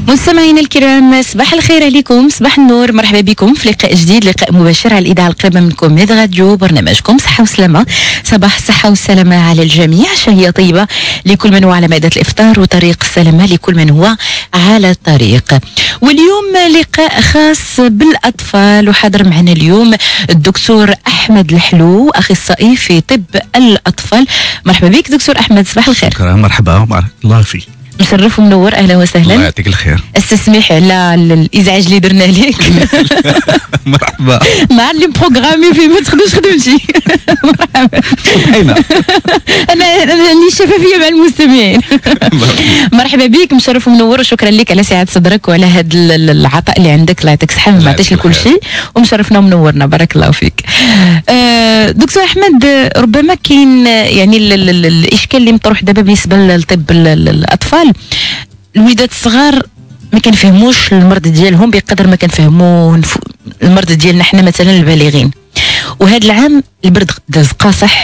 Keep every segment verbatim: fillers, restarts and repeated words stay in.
مستمعينا الكرام، صباح الخير عليكم، صباح النور، مرحبا بكم في لقاء جديد، لقاء مباشر على الإذاعة القريبة منكم ميد راديو، برنامجكم صحة وسلامة. صباح الصحة والسلامة على الجميع، شهية طيبة لكل من هو على مائدة الإفطار، وطريق السلامة لكل من هو على الطريق. واليوم لقاء خاص بالأطفال، وحاضر معنا اليوم الدكتور أحمد الحلو، أخصائي في طب الأطفال. مرحبا بك دكتور أحمد، صباح الخير. شكرا، مرحبا، بارك الله فيك. مشرف ومنور، اهلا وسهلا. الله يعطيك الخير. استسمح على الازعاج اللي درنا لك. مرحبا. مع اللي بروغرامي فيه ما تخدمش خدمتي. مرحبا. انا انا راني شفافيه مع المستمعين. مرحبا بك، مشرف ومنور، وشكرا لك على سعه صدرك وعلى هذا العطاء اللي عندك. الله يعطيك الصحه، ما عطيش لكل شيء، ومشرفنا ومنورنا، بارك الله فيك. آه دكتور احمد، ربما كاين يعني ال ال ال الاشكال اللي مطروح دابا بالنسبه للطب الاطفال، الوليدات الصغار ما كنفهموش المرض ديالهم بقدر ما كنفهموه المرض ديالنا حنا مثلا البالغين. وهذا العام البرد داز قاصح،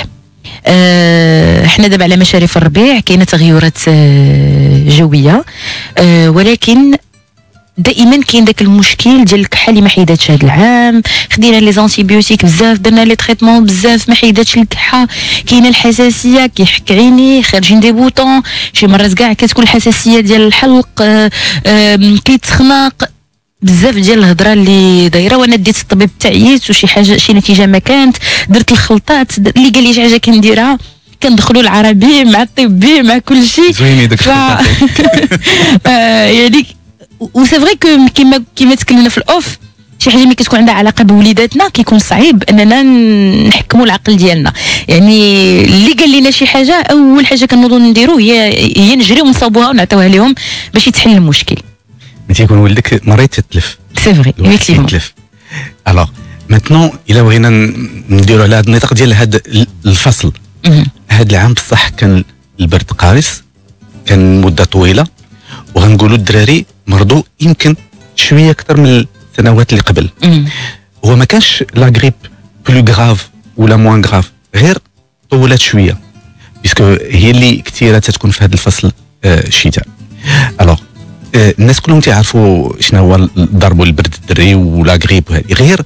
أه حنا دابا على مشارف الربيع، كاينه تغيرات أه جويه، أه ولكن دائما كاين داك المشكل ديال الكحه اللي ما حيداتش هذا العام. خدينا لي زانتيبيوتيك بزاف، درنا لي تريتمون بزاف، ما حيداتش الكحه. كاينه الحساسيه، كيحك عيني، خارجين دي بوطون، شي مرات كاع كتكون الحساسيه ديال الحلق، آه آه كيتخنق بزاف ديال الهضره اللي دايره. وانا ديت الطبيب تعييت، وشي حاجه شي نتيجه ما كانت، درت الخلطات اللي قال لي شي حاجه كنديرها، كندخلوا العربي مع الطبي مع كل شيء. زويني داك الخلطات. آه يعني وسي فري كو كيما كيما تكلمنا في الاوف، شي حاجه ملي كتكون عندها علاقه بوليداتنا كيكون صعيب اننا نحكموا العقل ديالنا. يعني اللي قال لنا شي حاجه، اول حاجه كنوضوا نديرو هي هي نجريو ونصاوبوها ونعطيوها لهم باش يتحل المشكل. ملي تيكون ولدك مريض تتلف، سي فري ايفيكتيفمون تتلف. الوغ ماتنون الا بغينا نديرو على هذا النطاق ديال هذا الفصل، هذا العام بصح كان البرد قارس، كان مده طويله، وغنقولوا الدراري مرضوا يمكن شويه اكثر من السنوات اللي قبل. مم. هو ما كانش لا غريب بلو غراف ولا موان غراف، غير طولت شويه، باسكو هي اللي كثيره تتكون في هذا الفصل الشتاء. آه الوغ آه الناس كلهم تعرفوا شنو هو ضرب البرد الدري ولا غريب وهذه، غير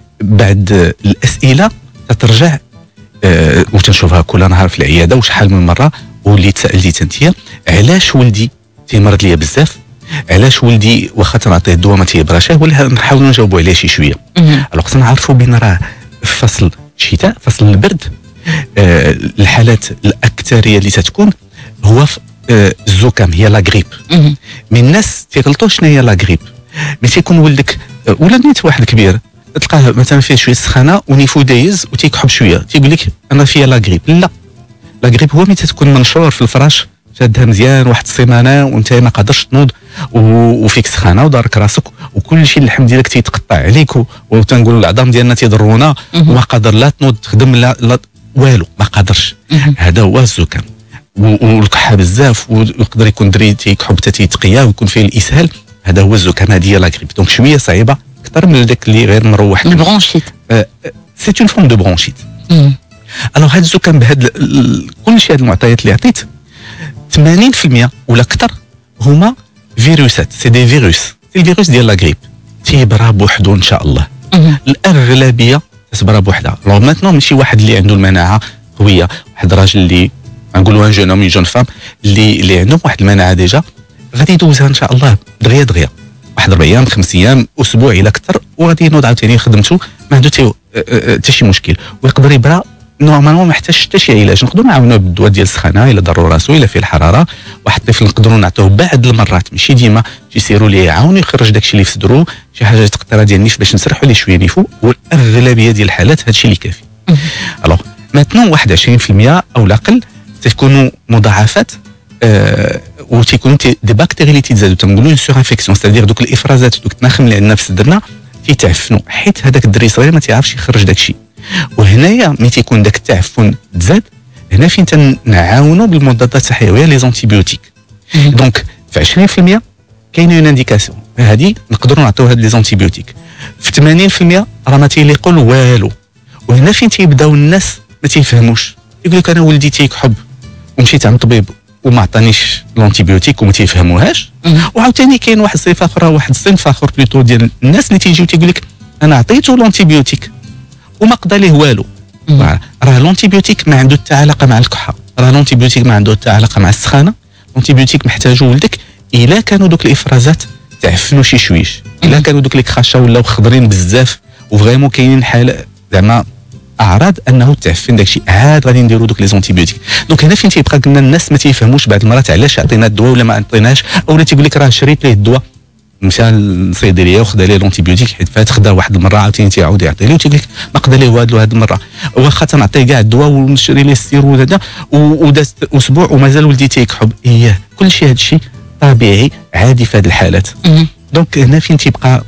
بعد الاسئله تترجع آه وتنشوفها كل نهار في العياده وشحال من مره، واللي تسالتي انت علاش ولدي تيمرض ليا بزاف، علاش ولدي واخا تنعطيه الدواء ما تيبراشاه، ولا نحاولوا نجاوبوا عليه شي شويه. الوغ خصنا نعرفوا بين راه في فصل الشتاء، فصل البرد، آه الحالات الاكثريه اللي تتكون هو آه الزكام، هي لا غريب. من الناس تيغلطوا شنو هي لا غريب، ملي تيكون ولدك آه ولا نيت واحد كبير تلقاه مثلا فيه شويه سخانه ونيفو دايز وتيكحب شويه، تيقول لك انا فيها لا غريب. لا، لا غريب هو ملي تتكون منشور في الفراش، شادها مزيان واحد السيمانه وانت ما قادرش تنوض وفيك سخانه ودارك راسك وكل شيء اللحم ديالك تيتقطع عليك، وتنقولوا العظام ديالنا تيضرونا وما قادر لا تنوض تخدم لا, لا والو، ما قادرش. هذا هو الزكام، والكحه بزاف، ويقدر يكون دري تيكحب حتى تيتقيا ويكون فيه الاسهال. هذا هو الزكام، هذه هي لا غريب. دونك شويه صعيبه اكثر من داك اللي غير مروح. البرونشيت سي اون فورم دو برونشيت. الوغ هذا الزكام بهذا كل شيء، هذه المعطيات اللي عطيت ثمانين بالمئة ولا اكثر هما فيروسات، سي دي فيروس، سي الفيروس ديال لا غريب، تيبرا بوحدو ان شاء الله. الاغلبيه تبرا بوحدها. لو ماتنون ماشي واحد اللي عنده المناعه قويه، واحد الراجل اللي نقولوا ان جون اوم جون فام اللي اللي عندهم واحد المناعه ديجا، غادي يدوزها ان شاء الله دغيا دغيا، واحد اربع ايام خمس ايام اسبوع الى اكثر، وغادي ينوض عاوتاني خدمته ما عنده حتى شي مشكل، ويقدر يبرا نورمالمون ما محتاجش حتى شي علاج. نقدروا نعاونوه بالدواء ديال السخانه الا ضروا راسو، الا فيه الحراره. واحد الطفل نقدروا نعطوه بعض المرات، ماشي ديما، تيسيروا ليه يعاونوا يخرج داكشي اللي في صدرو، شي حاجه تقطره ديال النيف باش نسرحوا ليه شويه نيفو، والاغلبيه ديال الحالات هادشي اللي كافي. الوغ ماتنون واحد عشرين بالمئة او الاقل تكونوا مضاعفات، آه وتيكونوا دي باكتيري اللي تيتزادوا، تنقولوا سور انفيكسيون، ستادير دوك الافرازات دوك التناخم اللي عندنا في صدرنا تيتعفنوا، حيت هذاك الدري صغير ما تيعرفش يخرج داكشي. وهنايا ملي تيكون داك التعفن تزاد، هنا فين تنعاونوا بالمضادات الحيويه لي زانتيبيوتيك. دونك في عشرين بالمئة كاينه اون انديكاسيون، هذه نقدروا نعطيو هاد لي زانتيبيوتيك. في ثمانين بالمئة راه ما تيليقوا والو، وهنا فين تيبداو الناس ما تيفهموش، يقول لك انا ولدي تيكحب ومشيت عند طبيب وما عطانيش لونتيبيوتيك وما تيفهموهاش. وعاوتاني كاين واحد الصفه اخرى، واحد الصنف اخر بليتو ديال الناس اللي تيجيو تيقول لك انا عطيته لونتيبيوتيك وما قضى ليه والو. راه لونتيبيوتيك ما عنده حتى علاقه مع الكحه، راه لونتيبيوتيك ما عنده حتى علاقه مع السخانه. لونتيبيوتيك محتاجو ولدك الا كانوا دوك الافرازات تعفنوا شي شويش، الا كانوا دوك لي كراشا ولاو خضرين بزاف وفريمون كاينين حال زعما اعراض انه تعفن داكشي، عاد غادي نديروا دوك لي زونتيبيوتيك. دونك هنا فين تيبقى قلنا الناس ما تيفهموش بعض المرات علاش عطينا الدواء ولا ما عطيناش، اولا تيقول لك راه شريت ليه الدواء مشى للصيدليه وخدا ليه لونتيبيوتيك حيت فات خدا واحد المره عاوتاني تيعاود يعطي ليه وتيقول لك ما قدا ليه والو هذه المره، واخا تنعطيه كاع الدواء ونشري ليه السيرو هذا وداز اسبوع ومازال ولدي تيكحب. اييه كلشي هذا الشيء طبيعي عادي في هذه الحالات. دونك هنا فين تيبقى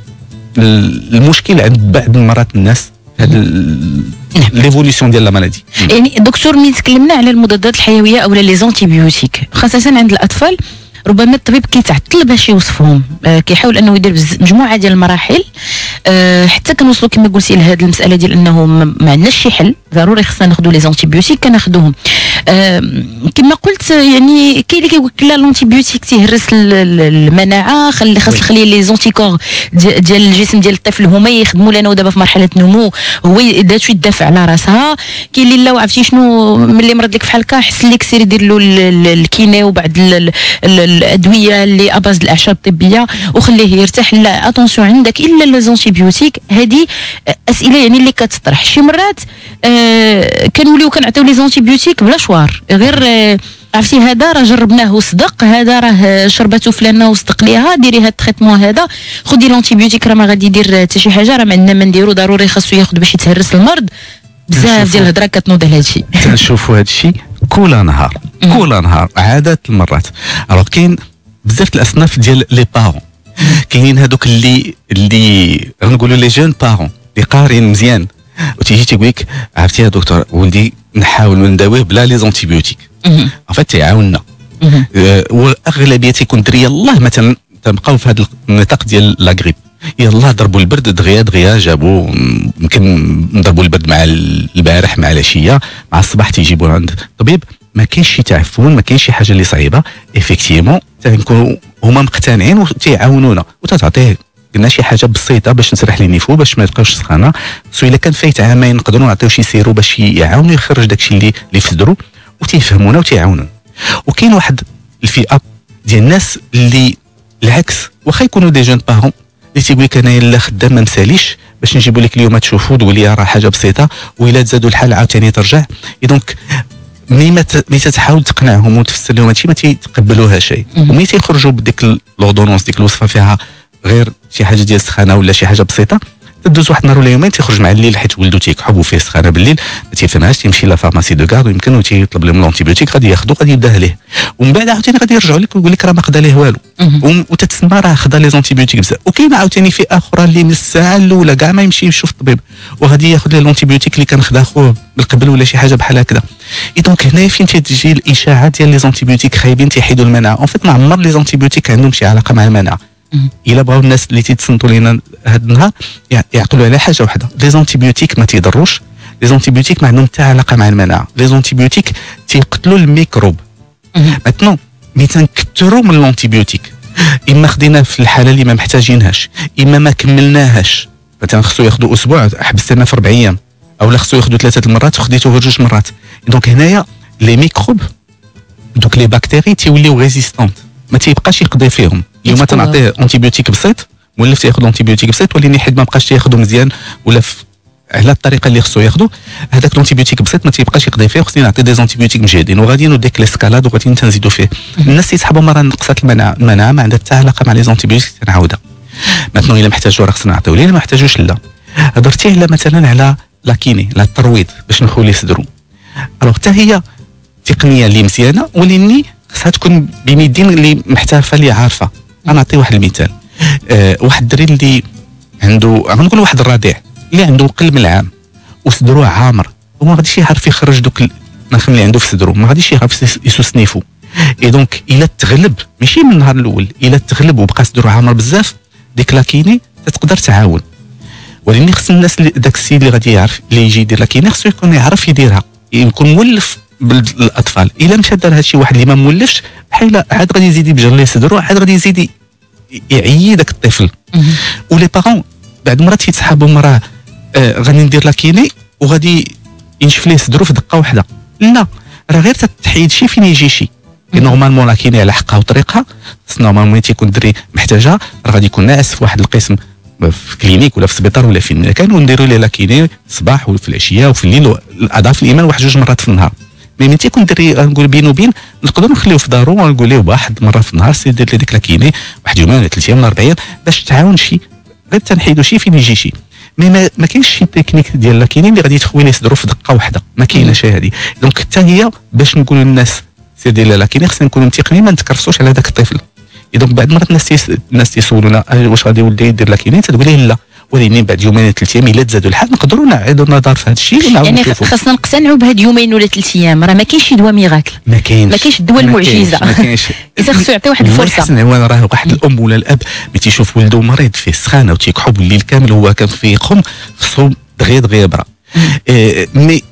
المشكل عند بعض المرات الناس هذا ليفوليسيون ديال لا مالادي. يعني دكتور ملي تكلمنا على المضادات الحيويه او لي زونتيبيوتيك خاصه عند الاطفال، ربما الطبيب كيتعطل باش يوصفهم، أه كيحاول انه يدير مجموعه ديال المراحل أه حتى كنوصلوا كما قلتي لهذه المساله ديال انه ما عندناش شي حل، ضروري خصنا ناخذوا لي زونتيبيوتيك كناخذوهم. أه كما قلت يعني كاين اللي كيقول لك لا لونتيبيوتيك تيهرس المناعه، خلي خاص نخلي لي زونتيكور ديال الجسم ديال الطفل هما يخدموا لنا ودابا في مرحله نمو هو ذاته يدافع على راسها. كاين اللي لا وعرفتي شنو ملي مرض لك بحال هكا حس لك سير دير له الكيني وبعد الادويه اللي اباز الاعشاب الطبيه وخليه يرتاح. لا اتونسيون عندك الا لي زونتيبيوتيك. هذه اسئله يعني اللي كتطرح شي مرات. آه كنوليو كنعطيو لي زونتيبيوتيك بلا شوار، غير آه عرفتي هذا راه جربناه وصدق، هذا راه شربته فلانه وصدق ليها، ديري هذا التريتمون هذا، خدي لونتيبيوتيك راه ما غادي يدير حتى شي حاجه، راه ما عندنا ما نديرو، ضروري خاصو ياخذ باش يتهرس المرض. بزاف ديال الهضره كتنوض على هذا الشيء. تنشوفوا هذا الشيء كل نهار كل نهار عدد المرات. الوغ كاين بزاف الاصناف ديال لي بارون، كاينين هذوك اللي اللي غنقولوا لي جون بارون اللي قارين مزيان وتيجي تيقول لك عرفتي يا دكتور ولدي نحاول نداويه بلا لي زونتيبيوتيك. ان فيت تيعاوننا واغلبيه تيكون دريه الله مثلا تنبقاو في هذا النطاق ديال لا غريب، يلا ضربوا البرد دغيا دغيا جابوا يمكن نضربوا البرد مع البارح مع العشيه مع الصباح تيجيبوا عند الطبيب. ما كاينش شي تعفن، ما كاينش شي حاجه اللي صعيبه، ايفيكتيفمون تنكونوا هما مقتنعين وتيعاونونا وتتعطيه قلنا شي حاجه بسيطه باش نسرح لي نيفو باش ما يبقاوش سخانه. سو الا كان فايت عامين نقدروا نعطيو شي سيرو باش يعاونوا يخرج داكشي اللي اللي في صدرو وتيفهمونا وتيعاونونا. وكاين واحد الفئه ديال الناس اللي العكس، واخا يكونوا دي جون بارون اللي تيقول لك انا الا خدام ما نساليش باش نجيبوا لك اليوم تشوفوا تقول لي راه حاجه بسيطه والا تزادوا الحال عاوتاني ترجع. دونك ملي ما تحاول تقنعهم وتفسر لهم هادشي ما تيتقبلوها شيء، وملي تيخرجوا بديك لوردونونس ديك الوصفه فيها غير شي حاجه ديال السخانه ولا شي حاجه بسيطه، تدوز واحد النهار ولا يومين تيخرج مع الليل حيت ولدو تيكحب وفيه سخانه بالليل ما تيفهمهاش، تيمشي لا فارماسي دو كار ويمكن وتيطلب لهم لونتيبيوتيك غادي ياخذوا غادي يداه ليه، ومن بعد عاوتاني غادي يرجعوا لك ويقول لك راه ما قدا ليه والو وتتسمى راه خدا لي زونتيبيوتيك بزاف. وكاين عاوتاني فئه اخرى اللي من الساعه الاولى كاع ما يمشي يشوف الطبيب وغادي ياخذ ليه لونتيبيوتيك اللي كان خدا خوه من قبل ولا شي حاجه بحال هكذا. اي دونك هنا فين تيجي الاشاعه ديال لي زونتيبيوتيك خايبين تيحيدوا المناعه. اون فيت ما عمر لي زونتيبيوتيك عندهم شي علاقه مع المناعه. الا بغاو الناس اللي تيتصنتوا لينا هذا النهار يعقلوا على حاجه واحده، لي زونتيبيوتيك ما تيضروش، لي زونتيبيوتيك ما عندهم حتى علاقه مع المناعه، لي زونتيبيوتيك تيقتلوا الميكروب. ماتنون ملي تنكثروا من لونتيبيوتيك اما خدينا في الحاله اللي ما محتاجينهاش، اما ما كملناهاش، مثلا خصو ياخذوا اسبوع حبستنا في اربع ايام، او لا خصو ياخذوا ثلاثه المرات وخديتوه غير جوج مرات. دونك هنايا لي ميكروب دوك لي بكتيري تيوليو ريزيستونت ما تيبقاش يقضي فيهم. اليوم تنعطيه انتيبيوتيك بسيط مولف تياخذ انتيبيوتيك بسيط ولكن حيت ما بقاش تياخذو مزيان ولا على الطريقه اللي خصو ياخذو هذاك الانتيبيوتيك بسيط ما تيبقاش يقضي فيه، خصني نعطي دي انتيبيوتيك مجهدين وغادي نديك ليسكالاد وغادي نزيدو فيه. الناس تيسحبوا مرة نقصات المناعه، المناعه ما عندها حتى علاقه مع لي انتيبيوتيك تنعاودها. مثلا الا محتاجو راه خصنا نعطيو ليه، ما محتاجوش لا. هضرتي على مثلا على لاكيني على الترويض باش نخولي صدرو، الوغ حتى هي تقنيه اللي مزيانه ولكن خصها تكون بين يدين اللي محترفه اللي عارفه. انا نعطي واحد المثال، أه واحد الدري اللي عنده غنقول واحد الرضيع اللي عنده قل من العام وصدرو عامر وما غاديش يعرف يخرج دوك النخم اللي عنده في صدرو، ما غاديش يعرف يسوس نيفو. اي دونك الا تغلب ماشي من النهار الاول، الا تغلب وبقى صدرو عامر بزاف ديك لاكيني تقدر تعاون. ولكن خص الناس اللي داك السيد اللي غادي يعرف اللي يجي يدير لاكيني خصو يكون يعرف يديرها، يكون مولف بالاطفال. الا مشى دار هادشي واحد اللي ما مولفش بحال عاد غادي يزيد يبجر ليه صدرو، عاد غادي يزيد يعيي داك الطفل. ولي بارون بعد مرات تيتسحابوا مراه آه غادي ندير لاكيني وغادي ينشف ليه صدرو في دقه واحده. لا راه غير تتحيد شي فين يجي شي. نورمالمون لاكيني على حقها وطريقها، خص نورمالمون تيكون الدري محتاجها راه غادي يكون ناعس في واحد القسم في كلينيك ولا في سبيطار ولا فين كان، ونديروا ليه لاكيني الصباح وفي العشيه وفي الليل اضعاف الايمان واحد جوج مرات في النهار. مي ملي تيكون الدري نقول بينو وبين نقدروا نخليوه في دارو ونقول ليه واحد مره في النهار سي دير لي ديك لاكيني واحد يومين ولا ثلاث ايام ولا اربع ايام باش تعاون شي غير تنحيدوا شي فين يجي شي. مي ما, ما كاينش شي تكنيك ديال لاكيني اللي غادي تخوي ليه صدرو في دقه واحده، ما كايناش هذه. دونك حتى هي باش نقولوا للناس سير ديال لاكيني خصنا نكونوا متيقنين ما نتكرفسوش على ذاك الطفل. دونك بعد مرات الناس تيس... الناس تيسولونا واش غادي يولي يدير لاكيني، تقول ليه لا، ولكن بعد يومين ثلاث ايام الا تزادوا الحال نقدروا نعيدوا النظر في هذا الشيء ونعاودوا يعني نشوفوا. خاصنا نقتنعوا بهاد يومين ولا ثلاث ايام، راه ما كاينش شي دواء ميراكل، ما كاينش ما كاينش الدواء المعجزه، ما كاينش. اذا خصو يعطي واحد الفرصه. حسن هو راه واحد الام ولا الاب ملي تيشوف ولده مريض فيه سخانه وتيكحب الليل كامل هو كان فيه قم خصو دغيا دغيا برا. إيه مي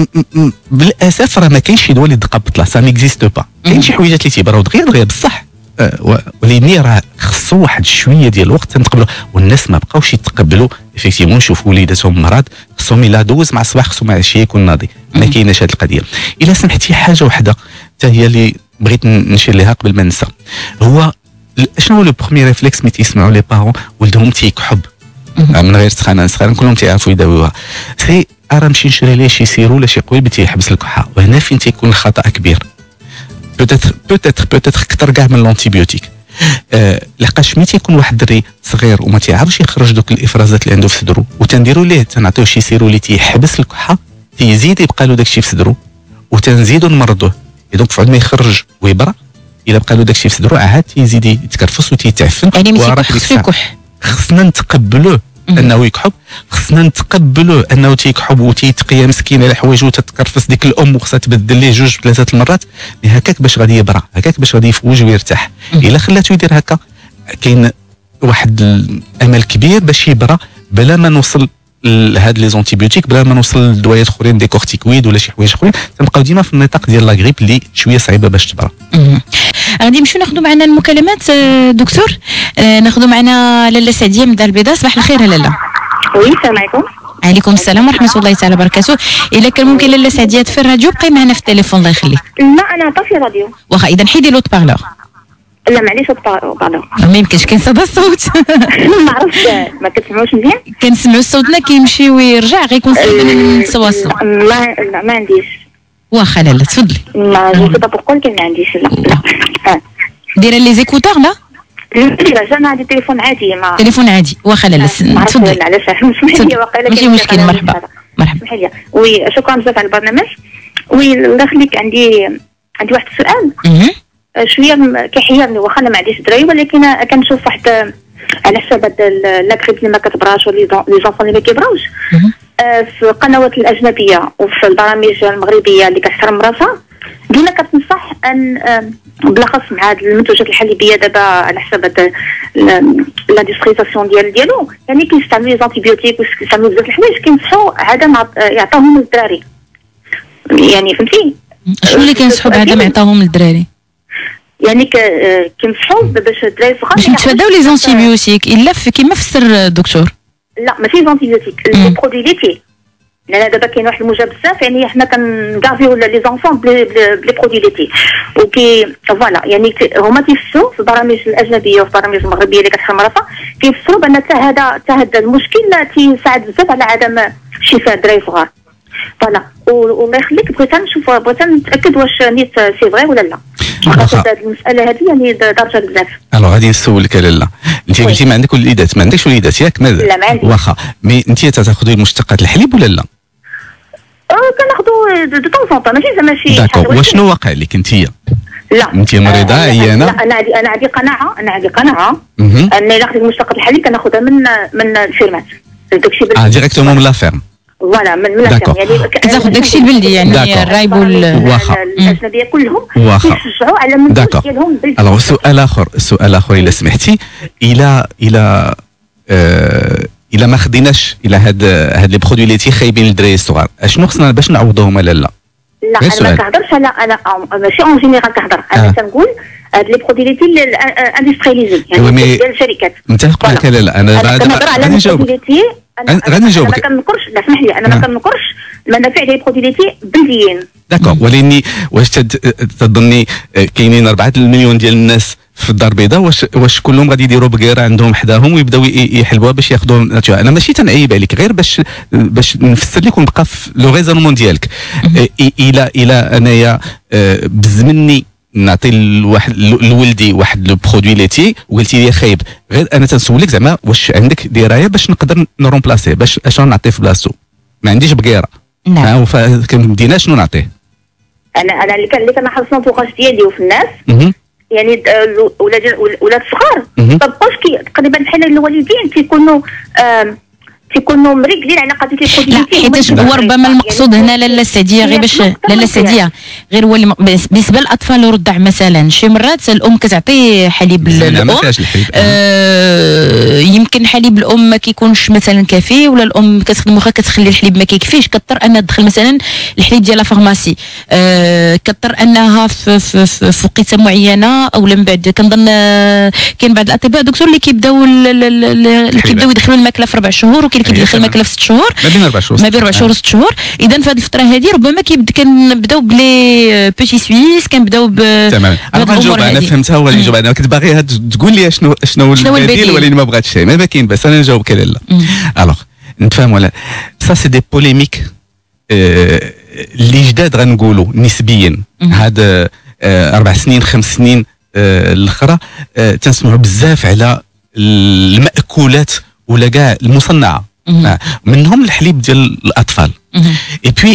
بالاساس راه ما كاينش شي دواء اللي دقه بطله، سا نيكزيست با. كاين شي حويجات اللي تيبراو دغيا دغيا بصح، ولكن راه خصو واحد شويه ديال الوقت تنتقبلوا، والناس ما بقاوش يتقبلوا افيكتيفمون يشوفوا وليداتهم مرض خصهم الا دوز مع الصباح خصهم مع العشيه يكون ناضي. ما كايناش هذه القضيه. الا سمحتي حاجه واحده حتى هي اللي بغيت نشير لها قبل ما ننسى، هو شنو هو لو بروميير ريفلكس ملي تيسمعوا لي بارون ولدهم تيكحب من غير سخانه سخانه كلهم تيعرفوا يداويوها، سي راه نمشي نشري ليه شي سيرو ولا شي قويل تيحبس الكحه. وهنا فين تيكون الخطا كبير، بوتيتر بوتيتر بوتيتر اكثر كاع من لونتيبيوتيك. أه لقاش ملي تيكون واحد الدري صغير وما تيعرفش يخرج دوك الافرازات اللي عنده في صدرو وتنديروا ليه تنعطيوه شي سيرو اللي تيحبس الكحه، تيزيد يبقى له داكشي في صدرو وتنزيدوا نمرضوه. دونك فعاد ما يخرج ويبرا الا بقى له داكشي في صدرو عاد تيزيد يتكرفس وتيتعفن. يعني ملي خصو يكح خصنا نتقبلوه انه يكحب، خصنا نتقبلوه انه تيكحب وتيتقيا مسكين على حوايجو وتتكرفس ديك الام وخصها تبدل ليه جوج ثلاثه المرات. هكاك باش غادي يبرا، هكاك باش غادي يفوج ويرتاح. الا خلاتو يدير هكا كاين واحد الامل كبير باش يبرا بلا ما نوصل لهاد لي زونتيبيوتيك، بلا ما نوصل لدوايات اخرين دي كورتيكويد ولا شي حوايج اخرين. تنبقاو ديما في النطاق ديال لا غريب اللي شويه صعيبه باش تبرا. غادي نمشيو ناخذوا معنا المكالمات دكتور. ناخذوا معنا لاله سعديه من دار البيضاء. صباح الخير لاله. وي السلام عليكم. عليكم السلام ورحمه الله تعالى وبركاته. الا كان ممكن لاله سعديه في الراديو بقي معنا في التليفون الله يخليك. لا انا طافي راديو. واخا اذا حيدي لوط بارلور. لا معليش بارلور. ما يمكنش كاين صدى الصوت. ما عرفتش ما كتسمعوش مزيان. كنسمعوا صوتنا كيمشي ويرجع غير يكون صعيب نتواصلوا. ما لا ما عنديش. واخا لاله تفضلي. ما جو با بوركو ما عنديش. لا دايره لي زيكوتور لا؟ لا جانا عندي تليفون عادي. ما تليفون عادي. واخا لاله تفضلي. علاش اسمحي لي واقيلا ماشي مشكل. مرحبا مرحبا. اسمحي لي. وي شكرا بزاف على البرنامج. وي الله يخليك عندي عندي واحد السؤال. شويه كيحيرني واخا انا ما عنديش دراري، ولكن كنشوف واحد على حساب هاد لاكريب اللي ما كتبراش ولي لي زونفون اللي ما كيبراوش في القنوات الاجنبيه وفي البرامج المغربيه اللي كتحترم راسها ديما كتنصح ان بالاخص مع هاد المنتوجات الحليبيه دابا على حساب هاد لاندستريزاسيون ديال ديالو، يعني كيستعملوا لي زانتيبيوتيك وكيستعملوا بزاف الحوايج كينصحوا عدم يعطوهم للدراري. يعني فهمتي شنو اللي كينصحوا بعدم يعطوهم للدراري؟ يعني كينصحوا باش الدراري الصغار باش نتفاداو لي زانتيبيوتيك الا كيما فسر الدكتور. لا ماشي زانتيبيوتيك، لي برودوي ليتي. لان دابا كاين واحد الموجه بزاف، يعني حنا كنكافيو لي زونفون بلي بلي برودوي ليتي وكي فوالا. يعني هما تيفسروا في البرامج الاجنبيه وفي البرامج المغربيه اللي كتحرم راسها كيفسروا بان حتى هذا حتى هذا المشكل تيساعد بزاف على عدم شفاء الدراري الصغار. فوالا والله يخليك بغيت نشوف بغيت نتاكد واش نيت سي فغي ولا لا. خاصة المسألة هذه يعني دارجة بزاف. الو غادي نسولك لاله، انت قلتي ما عندك وليدات، ما عندكش وليدات ياك؟ لا ما عنديش. واخا مي انت تاخذي مشتقات الحليب ولا لا؟ اه كناخذوا دو طون طون طون، ماشي زعما شي داكور. وشنو واقع لك انت؟ لا انت مريضه عيانه؟ لا انا عندي انا عندي قناعه انا عندي قناعه ان الا خديت مشتقات الحليب كناخذها من من الفيرمات داكشي. اه ديريكتومون من لا فيرم. فوالا من من يعني كتاخذ داكشي البلدي يعني الرايب الاجنبيه كلهم كيشجعوا على المنتوج ديالهم بلدي. الو سؤال اخر سؤال اخر الا سمحتي، الى الى آه الى ما خديناش الى هاد هاد لي برودوي اللي تيخايبين للدراري الصغار اشنو خصنا باش نعوضوهم ولا لا؟ لا انا ما كنهضرش على انا ماشي اون جينيرال كنهضر انا كنقول هاد لي برودوي ليتي اندسترياليزي يعني ديال الشركات. متفق معك. لا لا انا غادي نجاوب غادي نجاوب. انا ما كننكرش، لا اسمح لي، انا ما كننكرش المنافع ديال البرودوي ليتي بلديين. داكور، ولكن واش تظني كاينين أربعة المليون ديال الناس في الدار البيضاء، واش واش كلهم غادي يديروا بقيره عندهم حداهم ويبداو يحلبوها باش ياخذوا؟ انا ماشي تنعيب عليك، غير باش باش نفسر لك ونبقى في لو ريزونمون ديالك. الى الى انايا بزمني نعطي لواحد لولدي واحد لو برودوي ليتي وقلتي لي خايب، غير انا تنسولك زعما واش عندك درايه باش نقدر نرومبلاسيه، باش اش نعطي في بلاصتو؟ ما عنديش بقيره. نعم. فكنبدينا شنو نعطيه؟ انا انا اللي كان اللي كنلاحظ في الانتوراج ديالي وفي الناس يعني ولاد ولاد الصغار ما بقاوش تقريبا بحال الوالدين تيكونوا تيكونوا مريقلين على قضيه البرودوي. لا حيت هو ربما المقصود هنا لاله سعديه غير باش لاله سعديه غير هو بالنسبه للاطفال الرضع مثلا شي مرات الام كتعطي حليب الام آه يمكن حليب الام ما كيكونش مثلا كافي، ولا الام كتخدم واخا كتخلي الحليب ما كيكفيش، كضطر انها تدخل مثلا الحليب ديال لا فارماسي، آه كضطر انها في, في, في, في وقيته معينه او من بعد. كنظن كاين بعض الاطباء دكتور اللي كيبداو اللي كيبداو يدخلوا الماكله في اربع شهور اللي كيدخل الماكله في ست شهور ما بين اربع شهور ما بين اربع شهور وست شهور. اذا في هذه الفتره هذه ربما كنبداو بلي بيتي سويس، كنبداو ب تمام. انا غنجاوب، انا فهمتها هو اللي جاوب. انا كنت باغي تقول لي شنو شنو البديل، ولكن ما بغاتش شيء ما كاين، بس انا نجاوبك لا. الوغ نتفاهم ولا سا سي دي بوليميك اللي جداد غنقولوا نسبيا. هاد اربع سنين خمس سنين الاخرى تنسمعوا بزاف على المأكولات ولا كاع المصنعه، منهم الحليب ديال الاطفال. اي بوي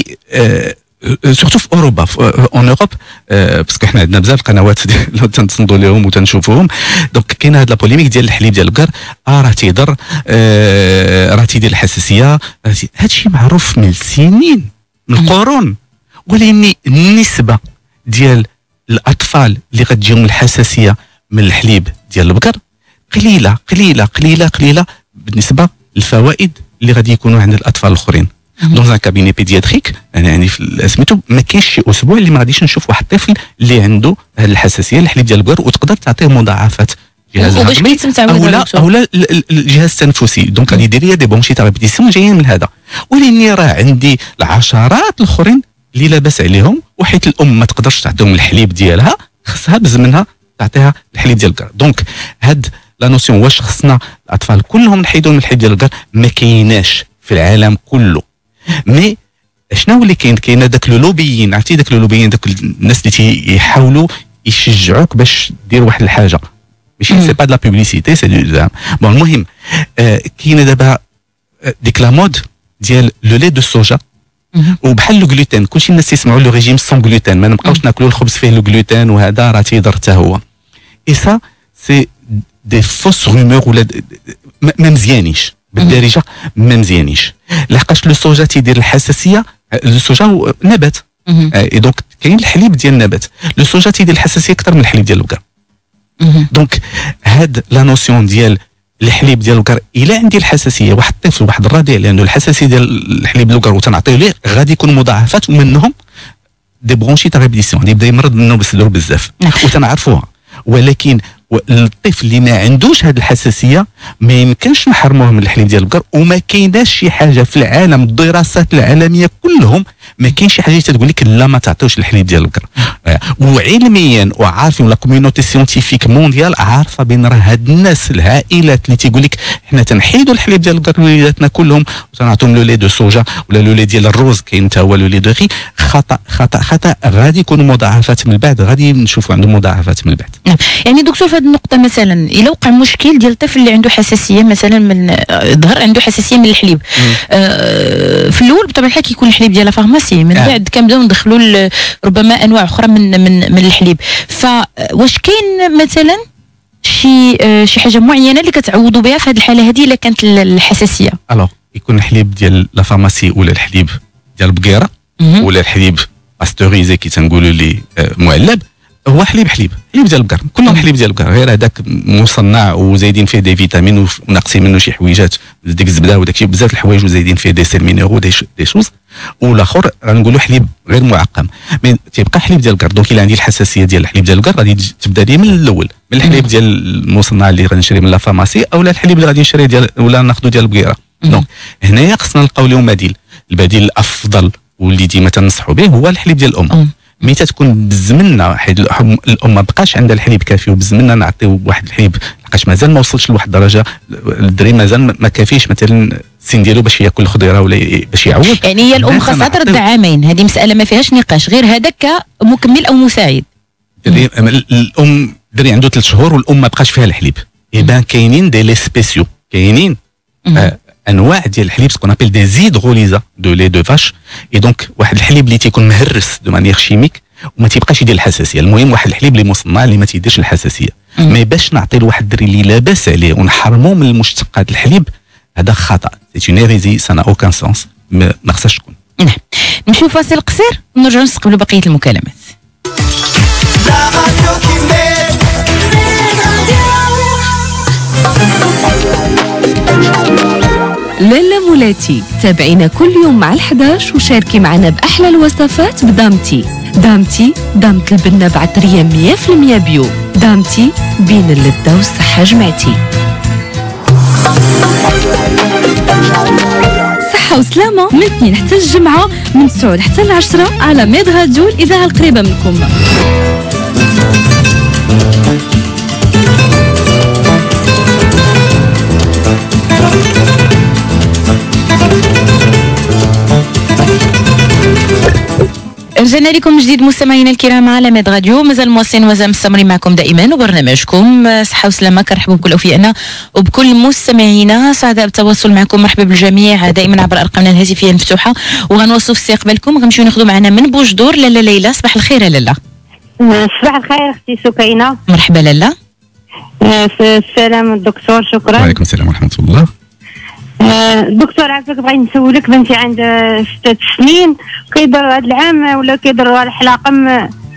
سورتو في اوروبا اون اوروب باسكو حنا عندنا بزاف القنوات اللي تنتصنتوا لهم وتنشوفوهم. دونك كاين هاد لا بوليميك ديال الحليب ديال البقر، اه راه تيضر، آه راه تيدير الحساسيه. هادشي معروف من سنين من القرون، ولكن النسبه ديال الاطفال اللي غتجيهم الحساسيه من الحليب ديال البقر قليله قليله قليله قليله بالنسبه للفوائد اللي غادي يكونوا عند الاطفال الاخرين. دون ان كابيني بيدياتريك انا يعني في سميتو ما كاينش شي اسبوع اللي ما غاديش نشوف واحد الطفل اللي عنده هذه الحساسيه للحليب ديال البقر، وتقدر تعطيه مضاعفات الجهاز الهضمي اولا اولا الجهاز التنفسي. دونك غادي يدير ليا دي بونشيت ريبيتيسيون جايين من هذا. ولكن راه عندي العشرات الاخرين اللي لاباس عليهم، وحيت الام ما تقدرش تعطيهم الحليب ديالها خصها بزمنها تعطيها الحليب ديال البقر. دونك هاد لا نوسيون واش خصنا الاطفال كلهم نحيدوا من الحليب ديال البقر ما كايناش في العالم كله. مي شنو اللي كاين؟ كاين داك لو لوبيين، عرفتي داك لو لوبيين، داك الناس اللي تيحاولوا يشجعوك باش دير واحد الحاجه، ماشي سي با د لا بوبليسيتي سي دو زعما. بون المهم آه كاينه دابا ديك لا مود ديال لو لي دو سوجا وبحال لو غلوتين. كلشي الناس تيسمعوا لو ريجيم سون غلوتين، ما نبقاوش ناكلوا الخبز فيه لو غلوتين وهذا راه تيضر حتى هو. اي سا سي دي فوس رومور ولا ما مزيانيش بالدارجه، ما مزيانيش لحقاش لو سوجا تيدير الحساسيه. لو سوجا نبات، اي دونك كاين الحليب ديال النبات، لو سوجا تيدير الحساسيه اكثر من الحليب ديال البقر. دونك هاد لا نوسيون ديال الحليب ديال البقر، الا عندي الحساسيه واحد الطفل واحد الرضيع اللي عنده الحساسيه ديال الحليب ديال البقر وتنعطيه ليه، غادي يكون مضاعفات ومنهم دي برونشيت ريبيتيسيون، غادي يبدا يمرض منه بالصدر بزاف وتنعرفوها. ولكن الطفل اللي ما عندوش هذه الحساسيه ما يمكنش نحرموه من الحليب ديال البقر. وما كايناش شي حاجه في العالم، الدراسات العالميه كلهم ما كاين شي حاجه تقول لك لا ما تعطيوش الحليب ديال البقر. وعلميا وعارفين لا كوميونيتي سيونتيفيك مونديال عارفه بين راه هاد الناس العائلات اللي تيقول لك حنا تنحيدوا الحليب ديال البقر لوليداتنا كلهم وتنعطيهم لو لي دو سوجا ولا لو لي ديال الروز، كاين حتى هو لو لي دو غي، خطا خطا خطا. غادي يكونوا مضاعفات من بعد، غادي نشوفوا عندهم مضاعفات من بعد. نعم. يعني دكتور في هذه النقطه مثلا الا وقع مشكل ديال الطفل اللي عنده حساسيه مثلا من ظهر عنده حساسيه من الحليب، آه في الاول بطبيعه الحال كيكون الحليب ديال لا فارماسي، من آه. بعد كنبداو ندخلوا ربما انواع اخرى من من من الحليب. فواش كاين مثلا شي آه شي حاجه معينه اللي كتعوضوا بها في هذه الحاله هذه الا كانت الحساسيه؟ الوغ يكون الحليب ديال لا فارماسي ولا الحليب ديال البقيره ولا الحليب باستوريزي كي تنقولوا لي آه معلب، هو حليب حليب حليب ديال البقر، كلهم حليب ديال البقر، غير هذاك مصنع وزايدين فيه دي فيتامين وناقصين منه شي حويجات، ديك الزبده وداك الشيء بزاف الحوايج وزايدين فيه دي سيل مينيرو دي شوز. والاخر غنقولوا حليب غير معقم، مي تيبقى حليب ديال البقر. دونك الا عندي الحساسيه ديال الحليب ديال البقر غادي تبدا لي من الاول، من الحليب ديال المصنع اللي غنشري من لا فارماسي اولا الحليب اللي غادي نشري ديال ولا ناخذو ديال البقيره. دونك هنايا خصنا نلقاو لهم بديل. البديل الافضل واللي ديما تنصحوا به هو الحليب ديال الام. مي تتكون بالزمنه، حيت الام ما بقاش عندها الحليب كافي، وبالزمنه نعطيو واحد الحليب لحقاش مازال ما وصلش لواحد الدرجه، الدري مازال ما كافيش مثلا السن ديالو باش ياكل خضيره ولا باش يعوض. يعني هي الام خاصها ترضع عامين، هذه مساله ما فيهاش نقاش، غير هذاك مكمل او مساعد. الام دري عنده ثلاث شهور والام ما بقاش فيها الحليب، يبان كاينين دي لي سبيسيو، كاينين آه انواع ديال الحليب سكون ابيل دي زيدغوليزا دو لي دو فاش. اي دونك واحد الحليب اللي تيكون مهرس دو مانيير شيميك وما تيبقاش يدير الحساسيه. المهم واحد الحليب اللي مصنع اللي ما تيديرش الحساسيه. مي باش نعطي لواحد الدري اللي لاباس عليه ونحرموه من المشتقات الحليب، هذا خطا، سي اون هيريزي، سا نا اوكان سونس، ما خصهاش تكون. نعم، نمشيو فاصل قصير ونرجعوا نستقبلوا بقيه المكالمات. لالا مولاتي، تابعينا كل يوم مع الحداش وشاركي معنا بأحلى الوصفات بدامتي. دامتي دامة البنة بعطرية مية في المية بيو. دامتي بين اللذة والصحة جمعتي. صحة وسلامة من الاثنين حتى الجمعة، من تسعود حتى العشرة على ميد راديو، الإذاعة القريبة منكم. رجعنا لكم من جديد مستمعينا الكرام على ميد راديو، مازال مواصلين ومازال مستمرين معكم دائما وبرنامجكم صحه وسلامه. كنرحبوا بكل اوفيائنا وبكل مستمعينا، سعداء بالتواصل معكم. مرحبا بالجميع دائما عبر ارقامنا الهاتفيه المفتوحه، وغنوصلوا في استقبالكم. غنمشيو ناخذوا معنا من بوجدور لاله ليلى. صباح الخير يا لاله. صباح الخير اختي سكينه. مرحبا لاله. السلام الدكتور، شكرا. وعليكم السلام ورحمه الله. دكتور عافاك، بغيت نسولك، بنتي عندها ستة سنين، كيدير هذا العام ولا كيديروها الحلاقم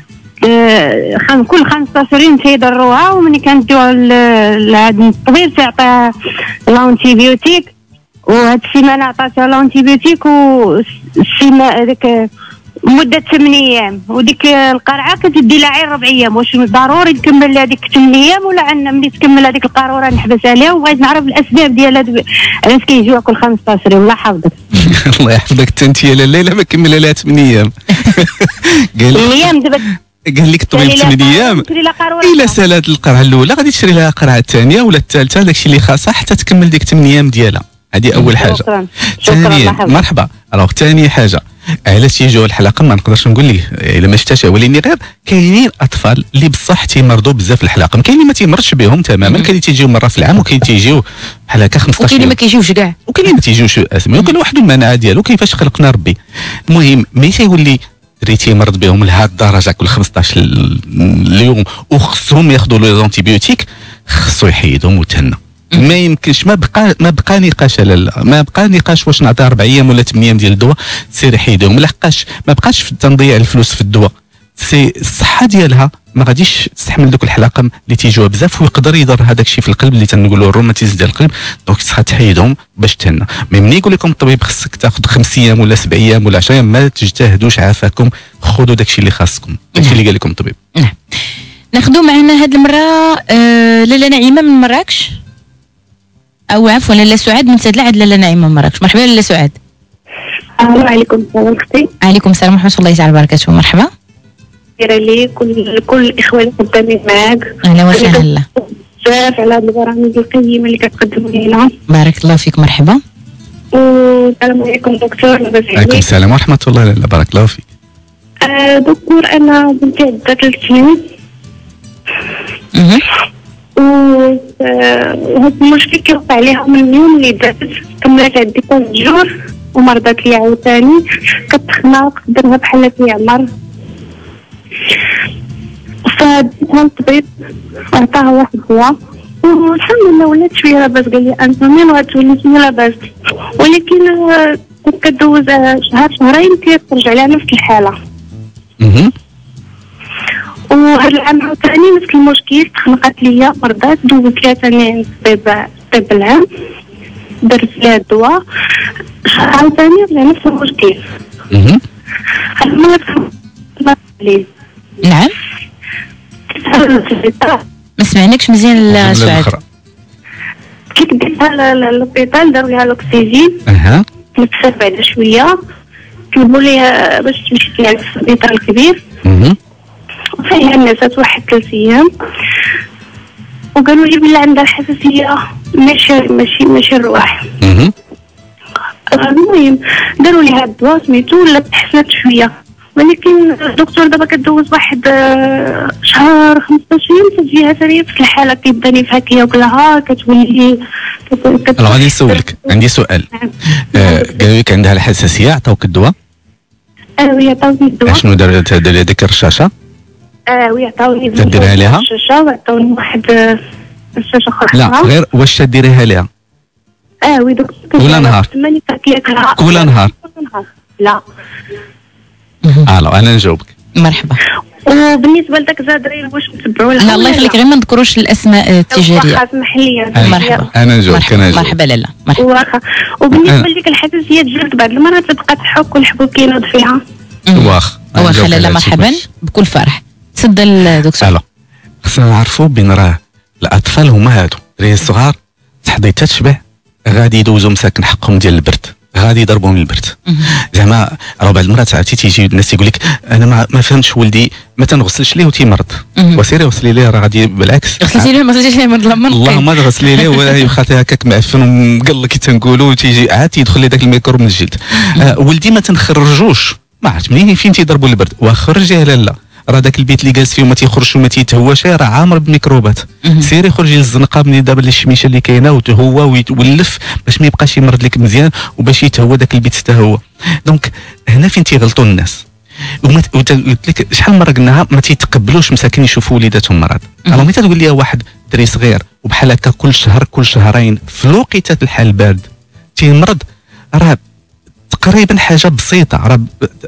آه كل خمسطاش يوم تيدروها، وملي كنديوها لهاد الطبيب تيعطيها لانتيبيوتيك، وهاد السيمانه عطاتها لانتيبيوتيك، والسيمانه هذاك مده ثمان ايام، وديك القرعه كتدي لها غير ربع ايام. واش ضروري تكمل هذيك ثمان ايام ولا عندنا ملي تكمل هذيك القاروره نحبس عليها؟ وبغيت نعرف الاسباب ديال هاد علاش كيجيوها كل خمسطاش يوم. الله يحفظك. الله يحفظك حتى انت يا لاله ما كمل لها ثمان ايام. قال لك ايام دابا قال لك الطبيب ثمان ايام، الا سالات القرعه الاولى غادي تشري لها القرعه الثانيه ولا الثالثه، داكشي اللي خاصها حتى تكمل ديك ثمان ايام ديالها. هذه اول حاجه. شكرا ثانيا مرحبا. الوغ ثاني حاجه، علاش تيجيو الحلقه ما نقدرش نقول ليه الا ما شفتهاش، ولكن غير كاينين اطفال اللي بصح تيمرضوا بزاف الحلاقم، كاين اللي ما تيمرضش بهم تماما، كاين اللي تيجيو مره في العام، وكاين تيجيو بحال هكا خمسطاش، وكاين اللي ما كيجيوش كاع، وكاين اللي ما تيجيوش اسمي، وكل واحد المناعه ديالو كيفاش خلقنا ربي. المهم ملي تيقول لي دري تيمرض بهم لهاد الدرجه كل خمسطاش اليوم وخصهم ياخذوا لي زونتيبيوتيك، خصو يحيدهم وتهنى. ما يمكنش، ما بقى ما بقى نقاش، لا ما بقى نقاش واش نعطيها اربع ايام ولا ثمان ايام ديال الدواء، سير حيدهم. لحقاش ما بقاش في تنضيع الفلوس في الدواء، سي الصحه ديالها ما غاديش تستحمل دوك الحلاقم اللي تيجوها بزاف، ويقدر يضر هذاك الشيء في القلب اللي تنقولوا الروماتيزم ديال القلب. دونك خصها تحيدهم باش تهنى. مي ملي يقول لكم الطبيب خصك تاخذ خمس ايام ولا سبع ايام ولا عشرة ايام، ما تجتهدوش، عافاكم، خذوا داك الشيء اللي خاصكم، داك الشيء اللي قال لكم الطبيب. نعم. ناخذوا معنا هذه المره آه لاله نعيمه من مراكش، او عفوا لاله سعاد من سد العد. لاله نعيمه من مراكش. مرحبا لاله سعاد. السلام عليكم. السلام اختي. عليكم السلام ورحمه الله تعالى وبركاته. مرحبا. دايره لي كل كل الاخوه اللي قدامي معاك. اهلا وسهلا. بزاف على هذه البرامج القيمه اللي كتقدموا لنا. بارك الله فيك. مرحبا. والسلام عليكم دكتور. لاباس عليك؟ وعليكم السلام ورحمه الله. لا بارك الله فيك. آه دكتور، انا بنتي عندها ثلاث سنين. اها. وهذا المشكل كيوقع عليها من اليوم اللي دازت. كملت عندي ثلاث شهور ومرضات لي عاوتاني، كتخنق، درها بحال كيعمر. فديتها للطبيب وعطاها واحد الدواء، والحمد لله ولات شويه لاباس. قال لي انسولين وغتولي شويه لاباس، ولكن كدوز شهر شهرين كترجع لها نفس الحاله. اها. وهذا العام عاوتاني نفس المشكل، تخلقت ليا مرضات دوزت ليها ثاني الطب الطب العام، درت ليها الدواء عاوتاني نفس المشكل. اها نعم ما سمعناكش مزيان سعاد. كي ديتها للوبيطال داروا لها الاكسجين اها نفسها بعد شويه طلبوا ليها باش تمشي لها للسبيطار الكبير. اها فيها الناس واحد ثلاث ايام وقالوا لي بلي عندها الحساسيه ماشي ماشي ماشي الرواح. اها المهم داروا لها الدواء سميتو ولا تحسنت شويه، ولكن الدكتور دابا كدوز واحد شهر خمسطاش يوم تجيها ثاني في الحاله كيبداني في هكايا وكلها كتولي. انا غادي نسولك، عندي سؤال. آه قالوا لك عندها الحساسيه، عطاوك الدواء؟ اه وي عطاوني الدواء. شنو دار دار هذيك الرشاشه؟ اه وي عطاوني تديريها ليها؟ الرشاشه وعطاوني واحد الرشاشه اخرى. لا غير واش تديريها ليها؟ اه وي دكتور كل نهار؟ كل نهار؟ لا. الو انا نجاوبك. مرحبا. وبالنسبه لذاك زادري واش نتبعوا لا الله يخليك غير ما نذكروش الاسماء التجاريه. واخا محليه. مرحبا. انا نجاوبك انا نجاوبك. مرحبا لاله مرحبا. واخا. وبالنسبه لديك الحساسيه الجلد بعض المرات تبقى تحك والحبوب كينوض فيها. واخا واخا لاله مرحبا بكل فرح. تفضل دكتور. الو خصنا نعرفوا بين راه الاطفال هما هادو الدراري الصغار تحضيتها تشبع غادي يدوزوا مساكن حقهم ديال البرد، غادي يضربهم البرد. زعما راه بعض المرات عرفتي تيجي الناس يقول لك انا ما, ما فهمتش ولدي ما تنغسلش ليه وتيمرض، وسيري غسلي ليه راه غادي بالعكس غسلتي ليه ما غسلتيش ليه من ضمن اللهم غسلي ليه ولا خاطي هكاك معفن ومقلق كي تنقولوا تيجي عاد يدخل لي داك الميكروب من الجلد. آه ولدي ما تنخرجوش، ما عرفت منين فين تيضربوا البرد وخرجيه لالا، راه داك البيت اللي جالس فيه وما تيخرجش وما تيتهواش راه عامر بالميكروبات. سيري خرجي للزنقه من دابا الشميشه اللي كاينه وتهوى ويولف باش ما يبقاش يمرض لك مزيان وباش يتهوى داك البيت حتى هو. دونك هنا فين تيغلطوا الناس. قلت لك شحال مره قلناها ما تيتقبلوش مساكن يشوفوا وليداتهم مرض. راه ملي تقول لي واحد دري صغير وبحال هكا كل شهر كل شهرين في الوقيته الحال البارد تيمرض، راه تقريبا حاجه بسيطه راه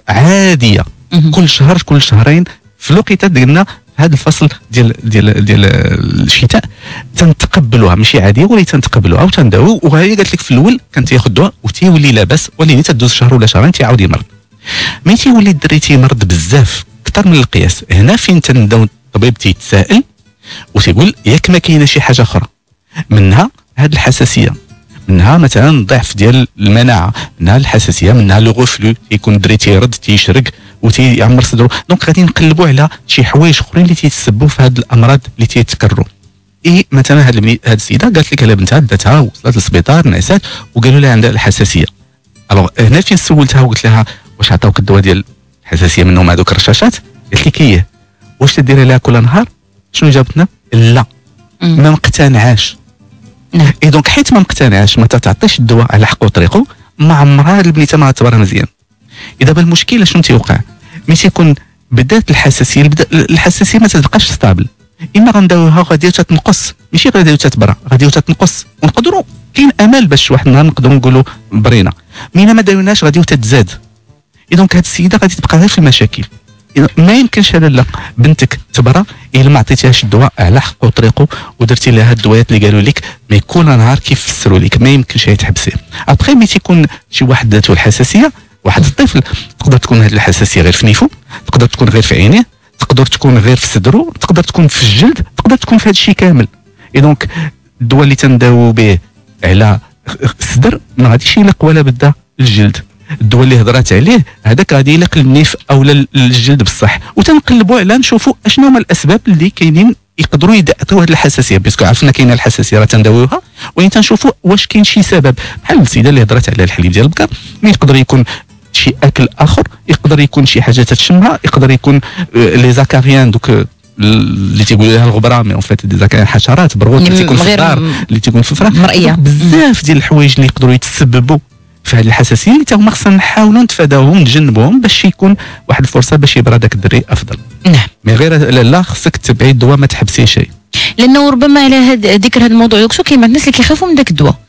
عاديه. كل شهر كل شهرين في الوقيتات قلنا هذا الفصل ديال ديال ديال الشتاء تنتقبلوها ماشي عاديه ولي تنتقبلوها وتنداويو. وهي قالت لك في الاول كان تياخذ دواء وتيولي لاباس، ولكن تدوز شهر ولا شهرين تيعاود يمرض. ملي تيولي الدري تيمرض بزاف اكثر من القياس، هنا فين تنبداو الطبيب تيتسائل وتيقول ياك ما كاينه شي حاجه اخرى منها هذه الحساسيه، منها مثلا الضعف ديال المناعه، منها الحساسيه، منها لو غوفلو تيكون الدري تيرد تيشرق وتيعمر صدرو. دونك غادي نقلبوا على شي حوايج اخرين اللي تيتسببوا في هاد الامراض اللي تيتكرروا. اي مثلا هاد هاد السيده قالت لك على بنتها داتها وصلت للسبيطار نعسات وقالوا لها عندها الحساسيه. الوغ هنا فين سولتها وقلت لها واش عطاوك الدواء ديال الحساسيه منهم هذوك الرشاشات؟ قالت لك ايه. واش تديري لها كل نهار؟ شنو جاوبتنا؟ لا ما مقتنعاش. نعم. اي دونك حيت ما مقتنعاش ما تعطيش الدواء على حقه وطريقه ما عمرها هاد البنيته ما غتبرها مزيان. دابا المشكله شنو تيوقع؟ ملي تيكون بدات الحساسيه الحساسيه ما تبقاش ستابل، اما غنداويوها غادي تتنقص ماشي غادي تتبرا غادي تتنقص ونقدروا كاين امل باش واحد النهار نقدروا نقولوا برينا. مينا ما داويناش غادي تتزاد. دونك هاد السيده غادي تبقى غير في المشاكل. ما يمكنش هذا لا بنتك تبرا الا ما عطيتيهاش الدواء على حقه وطريقه ودرتي لها الدويات اللي قالوا لك ما كل نهار كيف فسروا لك ما يمكنش هي تحبسي. ابخي ملي تيكون شي واحد ذاته الحساسيه، واحد الطفل تقدر تكون هذه الحساسيه غير في نيفو، تقدر تكون غير في عينيه، تقدر تكون غير في صدره، تقدر تكون في الجلد، تقدر تكون في هذا الشيء كامل. اي دونك الدواء اللي تنداويو به على الصدر ما غاديش يلق ولا بدا الجلد. الدواء اللي هضرات عليه هذاك غادي يلق للنيف او للجلد بصح. وتنقلبوا على نشوفوا اشنو هما الاسباب اللي كاينين يقدروا يدعوا هذه الحساسيه، باسكو عرفنا كاينه الحساسيه راه تنداويوها، ولكن تنشوفوا واش كاين شي سبب. بحال السيده اللي هضرات على الحليب ديال البقر يقدر يكون شي اكل اخر، يقدر يكون شي حاجه تتشمها، يقدر يكون لي زاكاريان دوك اللي تيقولوا لها الغبره مي اون فيت دي زاكاريان حشرات برغوت اللي تيكون في الدار اللي تيكون في الفراخ مرئيه. بزاف ديال الحوايج اللي يقدروا يتسببوا في هذه الحساسيه اللي هما خصنا نحاولوا نتفاداوهم نتجنبوهم باش يكون واحد الفرصه باش يبرا داك الدري افضل. نعم. مي غير لا خصك تبعي الدواء ما تحبسي شيء. لانه ربما على هاد ذكر هذا الموضوع دكتور كاين بعض الناس اللي كيخافوا من داك الدواء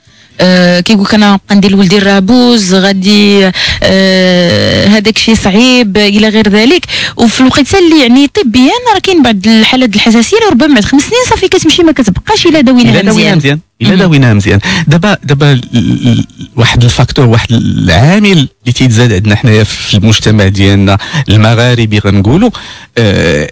آه كيقول لك انا ندير لولدي الرابوز غادي آه هذاك شيء صعيب الى غير ذلك. وفي الوقت اللي يعني طبيا راه كاين بعض الحالات الحساسيه ربما بعد خمس سنين صافي كتمشي ما كتبقاش الا داويناها مزيان. مزيان الا داويناها مزيان. دابا دابا واحد الفاكتور واحد العامل اللي تيتزاد عندنا حنايا في المجتمع ديالنا المغاربي غنقولوا آه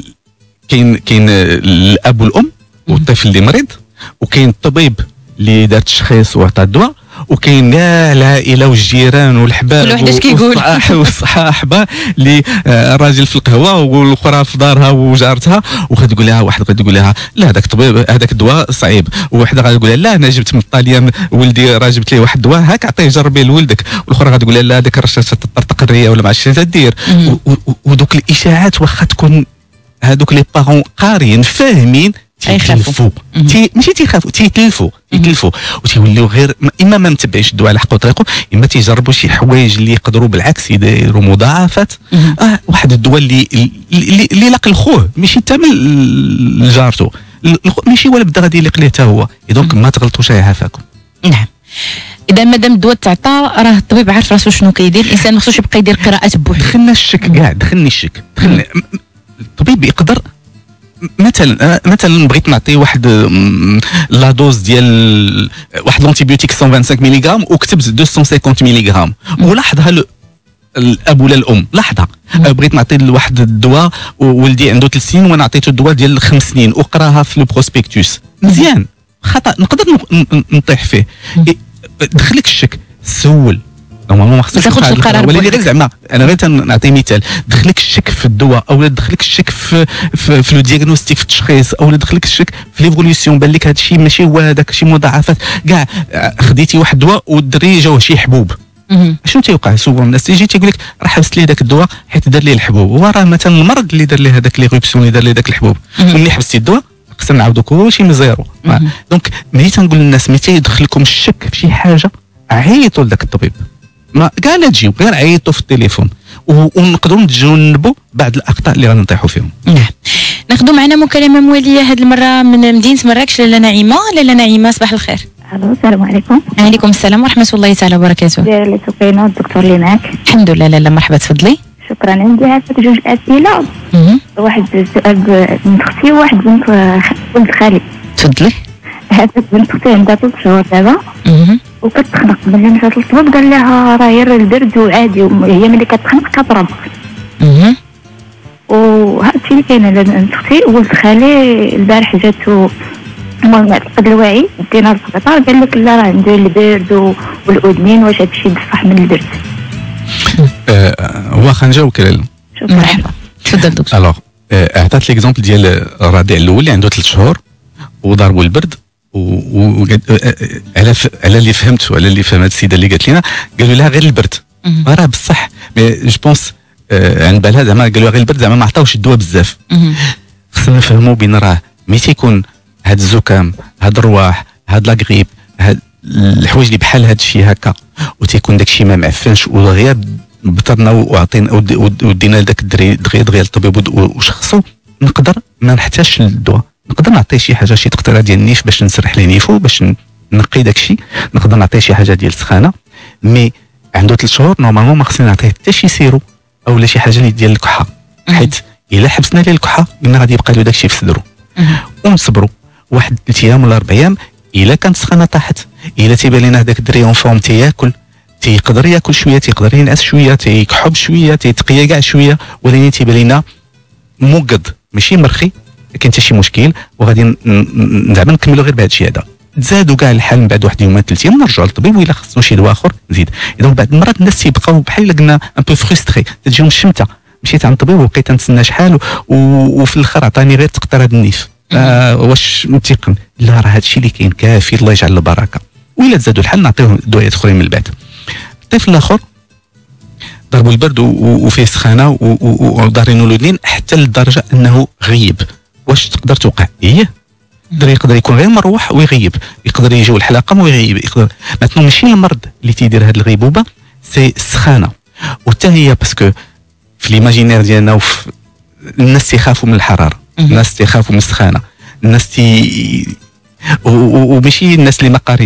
كاين كاين الاب والام والطفل اللي مريض، وكاين الطبيب اللي دار التشخيص وعطى الدواء، وكاين كاع العائله والجيران والحباب كل واحد اش كيقول والصحاحبه اللي الراجل في القهوه والاخرى في دارها وجارتها، وغتقول لها واحد غتقول لها لا هذاك الطبيب هذاك الدواء صعيب، وواحده غتقول لها لا انا جبت من الطاليان ولدي راه جبت ليه واحد الدواء هاك عطيه جربيه لولدك، والاخرى غتقول لها لا هذاك الرشاشه تطرطق الريه ولا ما عرفتش اش تدير. ودوك الاشاعات واخا تكون هذوك لي بارون قاريين فاهمين تيتلفوا تي ماشي تيخافوا تيتلفوا تيتلفوا وتيوليو غير اما ما متبعينش الدواء على حق طريقه، اما تيجربوا شي حوايج اللي يقدروا بالعكس يديروا مضاعفات. اه واحد الدواء اللي اللي, اللي لاقي لخوه ماشي حتى من جارته ماشي ولا بدا غادي يليق ليه حتى هو، دونك ما تغلطوش على عافاكم. نعم. اذا مادام الدواء تعطى راه الطبيب عارف راسو شنو كيدير، الانسان ما خصوش يبقى يدير قراءات بوحدو. دخلنا الشك كاع دخلني الشك دخلنا الطبيب يقدر مثلا مثلا بغيت نعطي واحد لا دوز ديال واحد لونتيبيوتيك مية وخمسة وعشرين ملغ وكتبت مئتين وخمسين ملغ، ولاحظها الاب ولا الام لاحظها بغيت نعطي لواحد الدواء وولدي عنده ثلاث سنين وانا عطيته الدواء ديال خمس سنين وقراها في لو بروسبكتوس مزيان خطا نقدر نطيح فيه. دخلك الشك سول نورمالمون ما خصكش تاخذش القرار، ولكن غير زعما انا غير تنعطي مثال دخلك الشك في الدواء او دخلك الشك في في, في لو دياغنوستيك في التشخيص او دخلك الشك في ليفوليسيون بان لك هذا الشيء ماشي هو هذاك شي مضاعفات كاع خديتي واحد الدواء والدري جاوه شي حبوب شنو تيوقع؟ سوبر الناس تيجي تيقول لك راه حبست لي ذاك الدواء حيت دار لي الحبوب، هو راه مثلا المرض اللي دار ليه هذاك ليغوبسيون اللي دار ليه ذاك الحبوب ملي حبستي الدواء خصنا نعاودو كلشي من زيرو. دونك ملي تنقول للناس ملي تيدخلكم الشك في شي حاجه عيطوا لذاك الطبيب، ما كاع لا تجيو غير عيطوا في التليفون ونقدروا نتجنبوا بعض الاخطاء اللي غنطيحوا فيهم. نعم. ناخذوا معنا مكالمه مواليه هذه المره من مدينه مراكش. لاله نعيمه. لاله نعيمه صباح الخير. الو السلام عليكم. وعليكم السلام ورحمه الله تعالى وبركاته. دايره سكينه الدكتور اللي معاك. الحمد لله. لاله مرحبا تفضلي. شكرا. عندي عافاك جوج اسئله. واحد السؤال بنت اختي وواحد بنت بنت خالي. تفضلي. هذيك بنت اختي عندها ثلاث شهور دابا وكتخنق ملي مشات للطبيب قال لها راه غير البرد وعادي وهي ملي كتخنق كتربط. اها وهذا الشيء اللي كاين على بنت اختي. ولد خالي البارح جاتو المهم فقد الوعي دينا للسبيطار قال لك لا راه عنده البرد والاذنين واش هذا الشيء بصح من البرد. هو خنجاوك لاله. مرحبا تفضل دكتور. الوغ عطات ليكزومبل ديال الرضيع الاول اللي عنده ثلاث شهور وضربوا البرد و على على اللي فهمت وعلى اللي فهم هذه السيده اللي قالت لنا قالوا لها غير البرد راه بصح مي جو بونس عند بالها زعما قالوا غير البرد زعما ما عطاوش الدواء بزاف. خصنا نفهموا بين راه ملي تيكون هاد الزكام هاد الرواح هاد لاغريب هاد الحوايج اللي بحال هاد الشيء هكا وتيكون داك الشيء ما معفنش وغير بطرنا وعطينا ودينا لذاك الدري دغيا دغيا للطبيب وشخصو نقدر ما نحتاجش للدواء، نقدر نعطيه شي حاجه شي تقطره ديال النيف باش نسرح ليه نيفو باش نقي داك الشيء، نقدر نعطيه شي حاجه ديال السخانه. مي عنده ثلاث شهور نورمالمون ما خصني نعطيه حتى شي سيرو او لا شي حاجه اللي ديال الكحه، حيت الا حبسنا ليه الكحه قلنا غادي يبقى له داك الشيء في صدرو. ونصبروا واحد ثلاث ايام ولا اربع ايام الا كانت السخانه طاحت الا تيبان لنا هذاك الدري اون فورم تياكل تيقدر ياكل شويه تيقدر ينعس شويه تيكحب شويه تيتقيا كاع شويه ولكن تيبان لنا موقد ماشي مرخي كاين حتى شي مشكل وغادي زعما نكملوا غير بهذا الشيء هذا. تزادوا كاع الحال من بعد واحد يومين ثلاث ايام نرجعوا للطبيب وإلا خصنا شي دواء اخر نزيد. اذا بعض المرات الناس تيبقاو بحال قلنا ان بو فرستري تجيهم الشمته مشيت عند الطبيب وبقيت نتسنى شحال وفي الاخر عطاني غير تقطره هذا النيف. آه واش متيقن؟ لا راه هذا الشيء اللي كاين كافي الله يجعل البركه. وإلا تزادوا الحال نعطيهم دوايات اخرين من بعد. الطفل الاخر ضربوا البرد وفيه سخانه وضارينو الاذنين حتى لدرجه انه غيب. واش تقدر توقع؟ ايه يقدر يقدر يكون غير مروح ويغيب، يقدر يجيو الحلقه ويغيب، يقدر مثلا ماشي المرض اللي تيدير هذه الغيبوبه سي السخانه. وحتى هي باسكو في ليماجينير ديالنا وفي الناس تيخافوا من الحراره، الناس تيخافوا من السخانه، الناس تي وماشي الناس اللي ما قارينش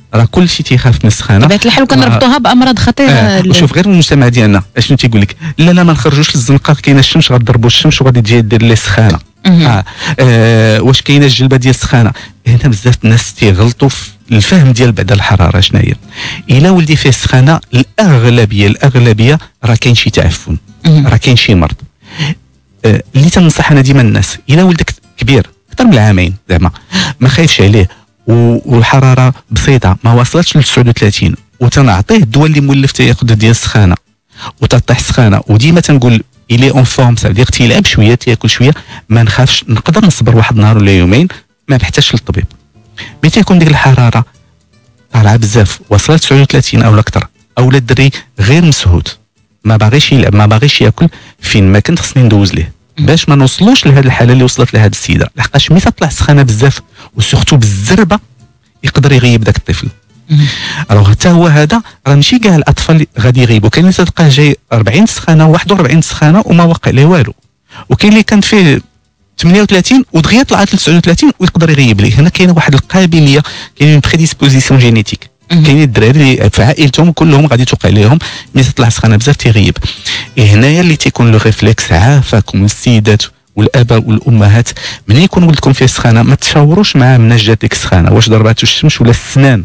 راه كل شيء تيخاف من السخانه. بطبيعه الحال كنربطوها بامراض خطيره. آه. وشوف غير المجتمع ديالنا اشنو تيقول لك، لا لا ما نخرجوش للزنقه، كاينه الشمس غضربوا الشمس وغادي تجي دير لي سخانه. آه. آه. واش كاينه الجلبه ديال السخانه؟ هنا بزاف الناس تيغلطوا في الفهم ديال بعد الحراره شنو هي. الا ولدي فيه السخانه الاغلبيه الاغلبيه راه كاين شي تعفن، راه كاين شي مرض. آه. اللي تنصح انا ديما الناس، الا ولدك كبير اكثر من العامين زعما ما خايفش عليه والحراره بسيطه ما وصلتش ل تسعة وثلاثين، وتنعطيه الدواء اللي مولف تياخذ ديال السخانه وتطيح السخانه، وديما تنقول الي اون فورم سافدير تيلعب شويه تياكل شويه، ما نخافش، نقدر نصبر واحد النهار ولا يومين ما نحتاجش للطبيب. ملي تيكون ديك الحراره طالعه بزاف وصلت تسعة وثلاثين او اكثر، او الدري غير مسهود ما باغيش يلعب ما باغيش ياكل، فين ما كنت خصني ندوز ليه باش ما نوصلوش لهذه الحاله اللي وصلت لهذه السيده، لحقاش ملي تطلع السخانه بزاف وسورتو بالزربه يقدر يغيب داك الطفل. الوغ حتى هو هذا راه ماشي كاع الاطفال اللي غادي يغيبوا، كاين اللي تلقاه جاي أربعين سخانه واحد وأربعين سخانه وما وقع ليه والو، وكاين اللي كانت فيه ثمانية وثلاثين ودغيا طلعت ل تسعة وثلاثين ويقدر يغيب ليه. هنا كاينه واحد القابليه، كاين اون بريديسبوزيسيون جينيتيك، كاين الدراري اللي في عائلتهم كلهم غادي توقع لهم ملي تطلع سخانه بزاف تيغيب. هنايا اللي تيكون لو ريفلكس، عافاكم السيدات والاباء والامهات، ملي يكون ولدكم فيه سخانه ما تشاوروش معاه مناش جات ديك السخانه، واش ضرباتو الشمس ولا السنان،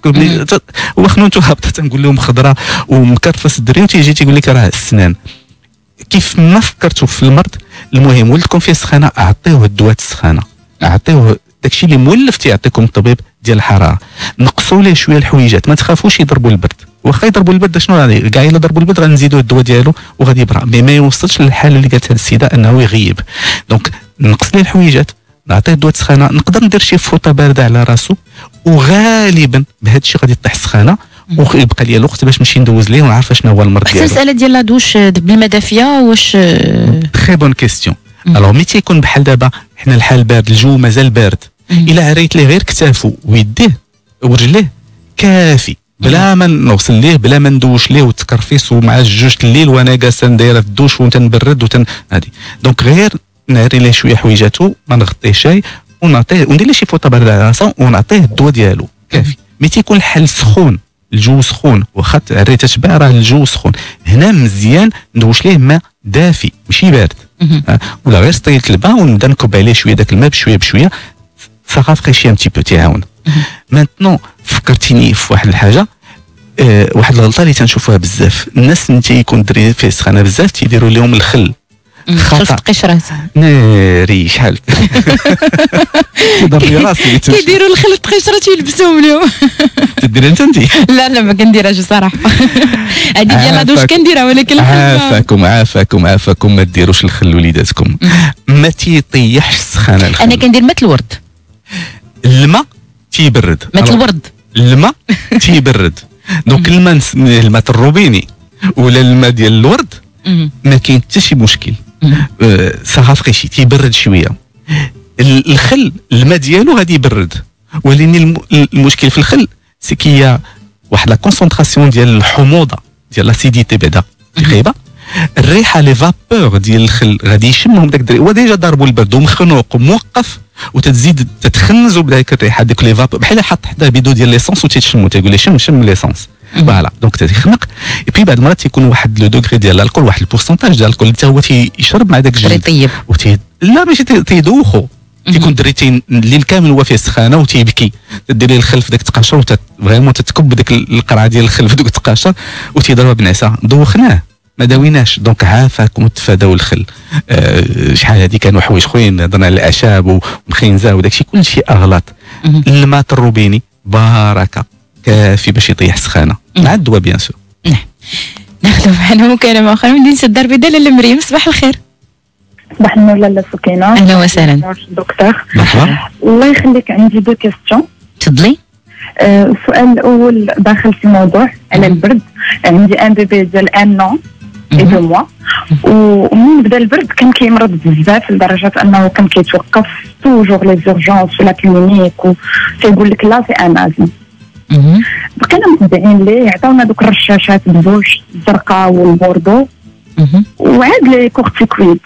هو خنونته هابطه تنقول لهم خضراء ومكرفس الدري وتيجي تيقول لك راه السنان. كيف ما فكرتوا في المرض، المهم ولدكم فيه سخانه اعطيوه الدواء السخانه، اعطيوه داكشي اللي مولف تيعطيكم الطبيب ديال الحراره، نقصوا ليه شويه الحويجات، ما تخافوش يضربوا البرد، واخا يضربوا البرد شنو غادي كاع الا ضربوا البرد غنزيدوا الدواء ديالو وغادي يبرا، مي ما يوصلش للحاله اللي قالت هذه السيده انه يغيب. دونك نقص ليه الحويجات، نعطيه دواء السخانه، نقدر ندير شي فوطه بارده على راسو، وغالبا بهذا الشيء غادي طيح السخانه ويبقى لي الوقت باش نمشي ندوز ليه ونعرف شنو هو المرض ديالو. المساله ديال لا دوش بالماء دافيه واش تري بون كيستيون. الوغ ملي تيكون بحال دابا حنا الحال بارد، الجو مازال بارد، الا عريت ليه غير كتافو ويديه ورجليه كافي، بلا ما نوصل ليه بلا ما ندوش ليه وتكرفيس ومع جوج الليل وانا جالسه دايره في الدوش وتنبرد وتن هادي. دونك غير نعري ليه شويه حويجاتو، ما نغطيه شاي ونعطيه وندير له شي فوطه بارده على راسو ونعطيه الدواء ديالو كافي. ملي تيكون الحل سخون، الجو سخون، واخا تعري تتبع راه الجو سخون، هنا مزيان ندوش ليه ماء دافي ماشي بارد، أه؟ ولا غير سطيله الماء ونبدا نكب عليه شويه داك الماء بشويه بشويه، صافا فريشي ان تي بو تيعاون. مانتنون فكرتيني في واحد الحاجه، أه واحد الغلطه اللي تنشوفوها بزاف، الناس اللي تيكون دري فيه سخانه بزاف تيديروا لهم الخل خلط قشره ناري شحال كيضرني راسي كيديروا الخلط قشره تيلبسوهم لهم. تدير انت انت؟ لا لا ما كنديرهاش صراحه، هذه ديال لا دوش كنديرها ولكن عافاكم عافاكم عافاكم ما ديروش الخل وليداتكم، ما تيطيحش السخانه الخل. انا كندير ماء الورد، الماء تيبرد، ماء الورد الماء تيبرد. دونك الماء الماء الروبيني ولا الماء ديال الورد ما كاين حتى شي مشكل، أه صافا فريشي تيبرد شويه. الخل الماء ديالو غادي يبرد، ولكن المشكل في الخل سي كيا واحد لا كونسونطراسيون ديال الحموضه ديال لاسيديتي بعدا خايبه، الريحه لي فابور ديال الخل غادي يشمهم داك الدري، هو ديجا ضاربو البرد ومخنوق وموقف وتتزيد تتخنزو بداك الريحه ديك لي فابور بحال حط حدا بيدو ديال ليسونس وتيتشمو تيقول لي شم شم ليسونس فوالا. دونك تيخنق، اي بي بعد المرات تيكون واحد لو دوغري ديال الكول، واحد البورسونتاج ديال الكول حتى هو تيشرب مع داك الجلد طيب وتي لا ماشي تيدوخو، تيكون دريتين الليل كامل هو فيه سخانه وتيبكي، تديري الخل في داك التقاشر وت فريمون تتكب ديك القرعه ديال الخل في ديك التقاشر وتيضربها بنعسه، دوخناه ما داويناش. دونك عافاكم تفاداو الخل. أه شحال هادي كانوا حوايج خوين هضرنا على الاعشاب والخنزه وداكشي كلشي اغلاط. الماء الروبيني بركه كافي باش يطيح السخانه مع الدواء بيان سور. نعم ناخذ معنا مكالمه اخرى من دين سدار بدال لاله مريم. صباح الخير. صباح النور لاله سكينه. اهلا وسهلا دكتور. مرحبا. الله يخليك عندي دو كيستيون. تفضلي. آه السؤال الاول داخل في موضوع على البرد. عندي ان بيبي ديال ان نون اي دو موا، ومن بدا البرد كان كيمرض بزاف لدرجه انه كان كيتوقف توجور لي زورجونس ولا كلينيك وتيقول لك لا سي ان ازم. بقينا متبعين ليه، عطاونا دوك الرشاشات بزوج الزرقاء والبوردو وعاد لي كورتيكويد،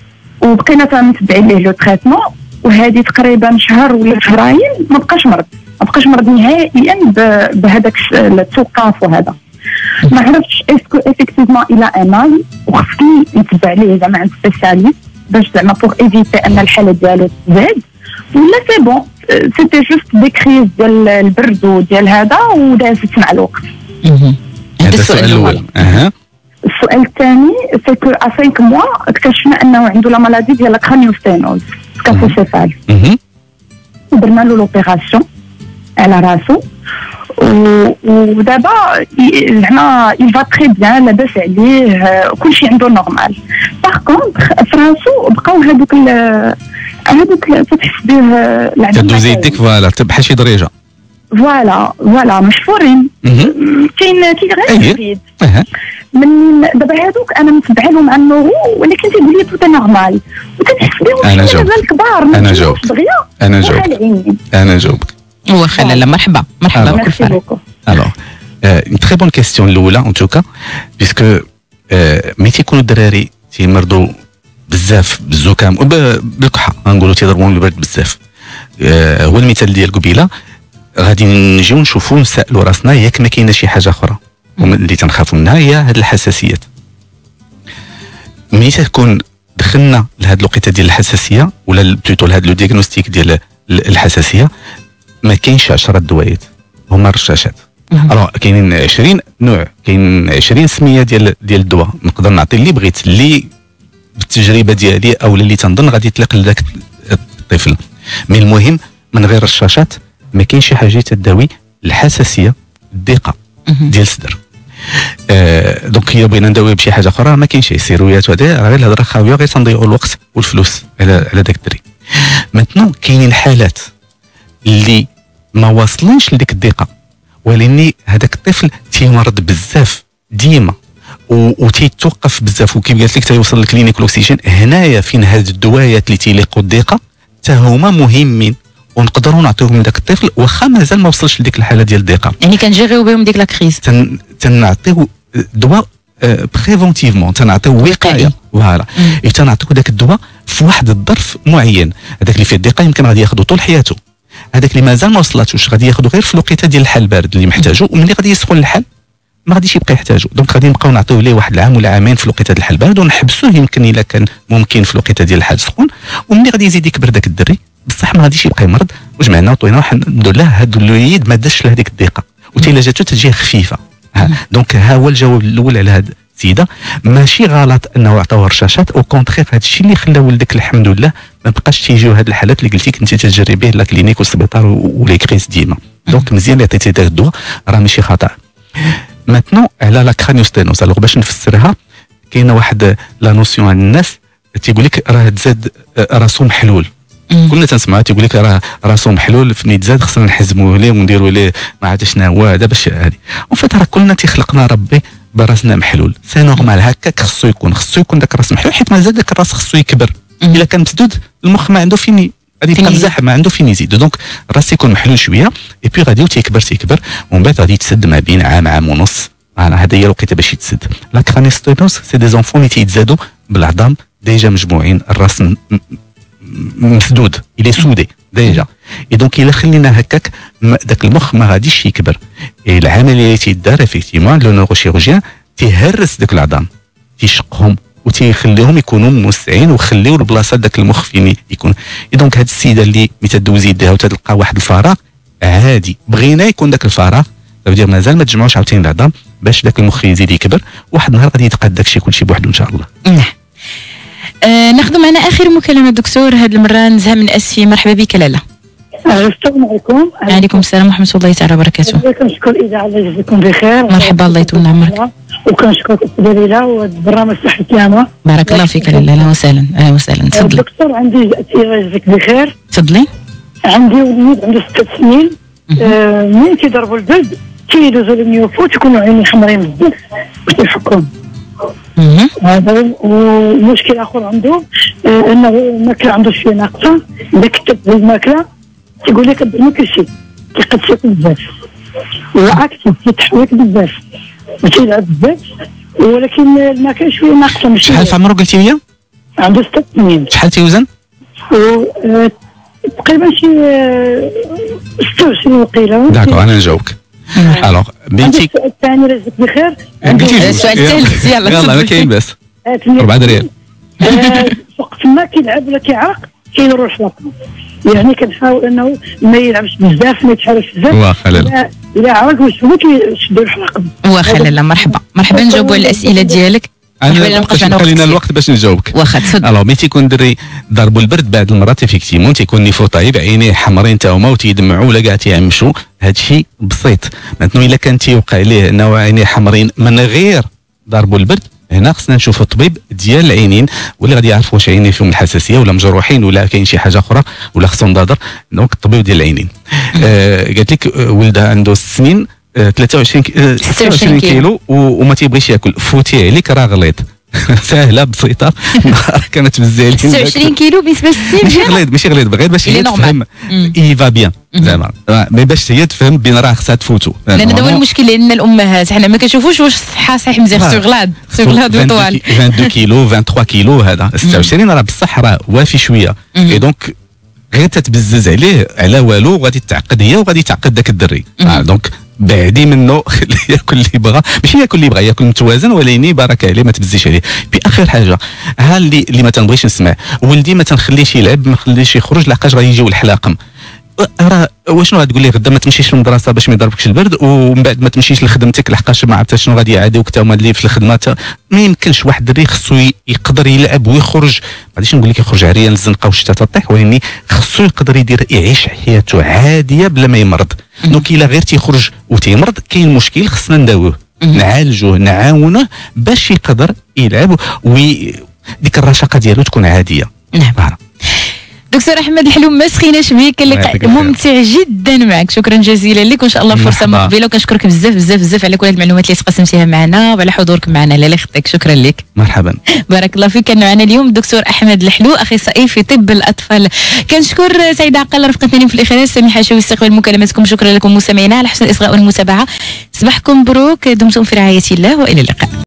وبقينا تنتبعين ليه لو تريتمون، وهذه تقريبا شهر ولا شهرين ما بقاش مرض. ما بقاش مرض نهائيا بهذاك التوقف وهذا. ما عرفتش اسكو افيكتيفمون الى انال وخصني نتبع ليه زعما عند سبيسياليست باش زعما بوغ ايفيتي ان الحاله ديالو تزاد، ولا سي بون سيتي جوست دي كريز ديال البرد وديال هذا ودازت مع الوقت. هذا السؤال الاول. اها السؤال الثاني سي كو ا خمسة موا اكتشفنا انه عنده لا مالادي ديال لا كرانيوستينوز كافوسيفال، درنا له لوبيراسيون على راسو ودابا زعما il va très bien لاباس عليه كلشي عنده نورمال. باغ كونطخ فراسو بقاو هذوك هذوك تحس به العدم تدوزي يديك فوالا بحال شي دريجه فوالا فوالا مشفورين كاين كاين غير جديد من دابا هذوك انا متبع لهم عن النورو ولكن تيقول لي تو نورمال وكنحس بهم مازال كبار انا جاوبك انا جاوبك انا جاوبك هو خلاله مرحبا مرحبا بكل فرق. الوغ اون تري بون كيستيون الاولى ان توكا بيسكو ملي تيكونوا الدراري تيمرضوا بزاف بالزكام بالكحه غنقولوا تيضربون البرد بزاف، هو المثال ديال قبيله غادي نجيو نشوفوا نسالوا راسنا ياك ما كاينه شي حاجه اخرى اللي تنخافوا منها هي هاد الحساسيات. ملي تكون دخلنا لهاد الوقيته ديال الحساسيه ولا بلوتو لهاد لو دياغنوستيك ديال الحساسيه ما كاينش عشرة دوايات هما الرشاشات. الوغ كاينين عشرين نوع، كاين عشرين سميه ديال ديال الدواء، نقدر نعطي اللي بغيت اللي بالتجربه ديالي او اللي تنظن غادي يطلق لذاك الطفل. مي المهم من غير الرشاشات ما كاينش شي حاجه تداوي الحساسيه الضيقه ديال الصدر. آه دونك الا بغينا نداوي بشي حاجه اخرى ما كاينش سيرويات وهذا غير الهضره خاويه، غير تنضيعوا الوقت والفلوس على على داك الدري. ماتنون كاينين حالات اللي ما واصلينش لديك الضيقه ولكن هذاك الطفل تيمرض بزاف ديما وتيتوقف بزاف وكيف قالت لك تيوصل للكلينيك الاكسجين. هنايا فين هاد الدوايات اللي تيليقوا الضيقه حتى هما مهمين ونقدروا نعطيوهم لذاك الطفل واخا مازال ما وصلش لديك الحاله ديال الضيقه، يعني كنجيريو بهم ديك لا كريز. تن تنعطيو دواء بريفونتيفمون، تنعطيو وقايه فوالا، تنعطيو داك الدواء في واحد الظرف معين. هذاك اللي فيه الضيقه يمكن غادي ياخذو طول حياته، هذاك اللي مازال ما وصلاتوش غادي ياخذو غير في الوقيته ديال الحال البارد اللي محتاجو، وملي غادي يسخن الحال ما غاديش يبقى يحتاجو. دونك غادي نبقاو نعطيو ليه واحد العام ولا عامين في الوقيته ديال الحال البارد ونحبسوه يمكن الا كان ممكن في الوقيته ديال الحال السخون، وملي غادي يزيد يكبر داك الدري بصح ما غاديش يبقى يمرض. وجمعنا وطوينا الحمد لله هاد اللويد ما داش لهذيك الضيقه وتيلا جاتو تجيه خفيفه. دونك ها هو الجواب الاول على هاد السيده. ماشي غلط انه عطاوها رشاشات، او كونترير هذا الشيء اللي خلى ولدك الحمد لله ما بقاش تيجيو هاد الحالات اللي قلتي كنتي تجربيه لا كلينيك والسبيطار ولي كريس ديما. دونك مزيان اللي عطيتي داك الدواء راه ماشي خطا. ماتنون على لا كرانيوستينوس الوغ باش نفسرها كاينه واحد لا نوسيون عند الناس تيقول لك راه تزاد راسو محلول. كلنا تنسمعوا تيقول لك راه راسو محلول فني تزاد خصنا نحزموه ليه ونديروا ليه ما عرفتش شنو هو هذا باش هادي. اون فيت راه كلنا تيخلقنا ربي براسنا محلول، سي نورمال هكاك خصو يكون خصو يكون داك الراس محلول حيت مازال داك الراس خصو يكبر. الا كان مسدود المخ ما عنده فين غادي يبقى مزاح، ما عنده فين يزيد. دونك الراس يكون محلول شويه اي بي غادي تيكبر تيكبر ومن بعد غادي يتسد ما بين عام عام ونص. انا هذا هي الوقيته باش يتسد. لا كرانيوستينوس سي دي زونفون اللي تيتزادوا بالعظام ديجا مجموعين، الراس مسدود الى سودي ديجا. اي دونك الا خلينا هكاك داك المخ ما غاديش يكبر. اي العمليه اللي تيدار افيكتيمون لو نوروشيروجيان تيهرس داك العظام تيشقهم وتيخليهم يكونوا موسعين وخليو البلاصه داك المخ فين يكون. اي دونك هاد السيده اللي ملي تدوزي يديها وتلقى واحد الفراغ عادي بغينا يكون داك الفراغ دابا مازال ما تجمعوش عاوتاني العظام باش داك المخ يزيد يكبر. واحد النهار غادي يتقاد داكشي كلشي بوحدو ان شاء الله. نعم. آه ناخذ معنا اخر مكالمه دكتور هاد المره نزهه من اسفي. مرحبا بك لاله. السلام عليكم. وعليكم السلام ورحمه الله تعالى وبركاته. كنشكر الاذاعه الله يجزيكم بخير. مرحبا الله يطول عمرك. وكنشكر الاستاذه ليلى والبرنامج صحي كامل. بارك الله فيك لاله. اهلا وسهلا اهلا وسهلا. تفضلي. دكتور عندي الله يجزيك بخير. تفضلي. عندي وليد عنده ست سنين آه ملي تيضربوا البرد تيدوزوا الميوفو تيكونوا عيني حمرين بزاف وتيفكهم. هذا ومشكل اخر عنده آه انه الماكله عنده شويه ناقصه. اذا كتب الماكله تيقول لك ما كل شيء كيقد تاكل بزاف وعكس تيتحرك بزاف وتيلعب بزاف ولكن الماكله شويه ناقصه. ماشي شحال في عمره قلتي لي؟ عنده ست سنين. شحال تيوزن؟ تقريبا شي ستة وعشرين وقيله. داكور انا نجاوبك. الوغ بنتي السؤال الثاني رزقك بخير. السؤال الثالث يلا يلا ما كاين باس. أربعة ريال. وقت ما كيلعب ولا كيعرق كيروح الحلقه، يعني كنحاول انه ما يلعبش بزاف ما يتحركش بزاف. واخا لالا الا عرق واش هو كيشدو الحلقه. واخا لالا مرحبا مرحبا نجاوبوا على الاسئله ديالك. انا خلينا الوقت باش نجاوبك. واخا تفضل. الوغ ملي تيكون دري ضربوا البرد بعض المرات افيكتيمون تيكون نيفو طايب عينيه حمرين تا هما وتيدمعوا ولا كاع تيعمشوا، هادشي بسيط. مثلا الا كان تيوقع ليه انه عينيه حمرين من غير ضربوا البرد، هنا خصنا نشوفوا الطبيب ديال العينين واللي غادي يعرف واش عينيه فيهم الحساسيه ولا مجروحين ولا كاين شي حاجه اخرى ولا خصهم نظر. دونك الطبيب ديال العينين. آه قالت لك ولدها عنده ست سنين، آه ثلاثة وعشرين آه ستة وعشرين كيلو وما تيبغيش ياكل. فوتي عليك راه غليظ. سهله بسيطه. كانت بزاف ستة وعشرين كيلو بالنسبه للسن ماشي غليظ ماشي غليظ غير باش هي تفهم اي فا بيان زعما، مي باش هي تفهم بين راه خصها تفوتو. لان هذا هو المشكل، لان الامهات حنا ما كنشوفوش واش الصحه صحيح مزيان سو غلاد سو غلاد وطوال اثنين وعشرين كيلو ثلاثة وعشرين كيلو. هذا ستة وعشرين راه بصح راه وافي شويه. اي دونك غير تتبزز عليه على والو غادي تعقد هي وغادي تعقد داك الدري. دونك بعدي منه خليه ياكل اللي بغا، ماشي ياكل اللي بغا، ياكل متوازن ولكن بارك عليه ما تبزيش عليه. بي اخر حاجه ها اللي اللي ما تنبغيش نسمع، ولدي ما تنخليش يلعب ما نخليش يخرج لحقاش غيجيو الحلاقم. راه واشنو غتقول ليه غدا ما تمشيش للمدرسه باش ما يضربكش البرد ومن بعد ما تمشيش لخدمتك لحقاش ما عرفتش شنو غادي يعاديوك تا هما اللي في الخدمه. ما يمكنش واحد الدري خصو يقدر يلعب ويخرج، ما غاديش نقول لك يخرج عريان الزنقه والشتا تطيح، ولكن خصو يقدر يدير يعيش حياته عاديه بلا ما يمرض. دونك الا غير تيخرج وتيمرض كاين مشكل خصنا نداووه نعالجوه نعاونه باش يقدر يلعب وديك الرشاقه ديالو تكون عاديه. نعم. دكتور احمد الحلو ما سخيناش بك، كان لقاء ممتع جدا معك، شكرا جزيلا لك وان شاء الله فرصه مقبله، وكنشكرك بزاف بزاف بزاف على كل المعلومات اللي تقاسمتيها معنا وعلى حضورك معنا. لا لا خطيك شكرا لك. مرحبا بارك الله فيك. كان معنا اليوم الدكتور احمد الحلو اخصائي في طب الاطفال. كنشكر سيده عقل رفقتنا في الاخراج، سميحه شوي استقبال مكالماتكم. شكرا لكم مستمعينا على حسن الاصغاء والمتابعه. صباحكم مبروك، دمتم في رعايه الله والى اللقاء.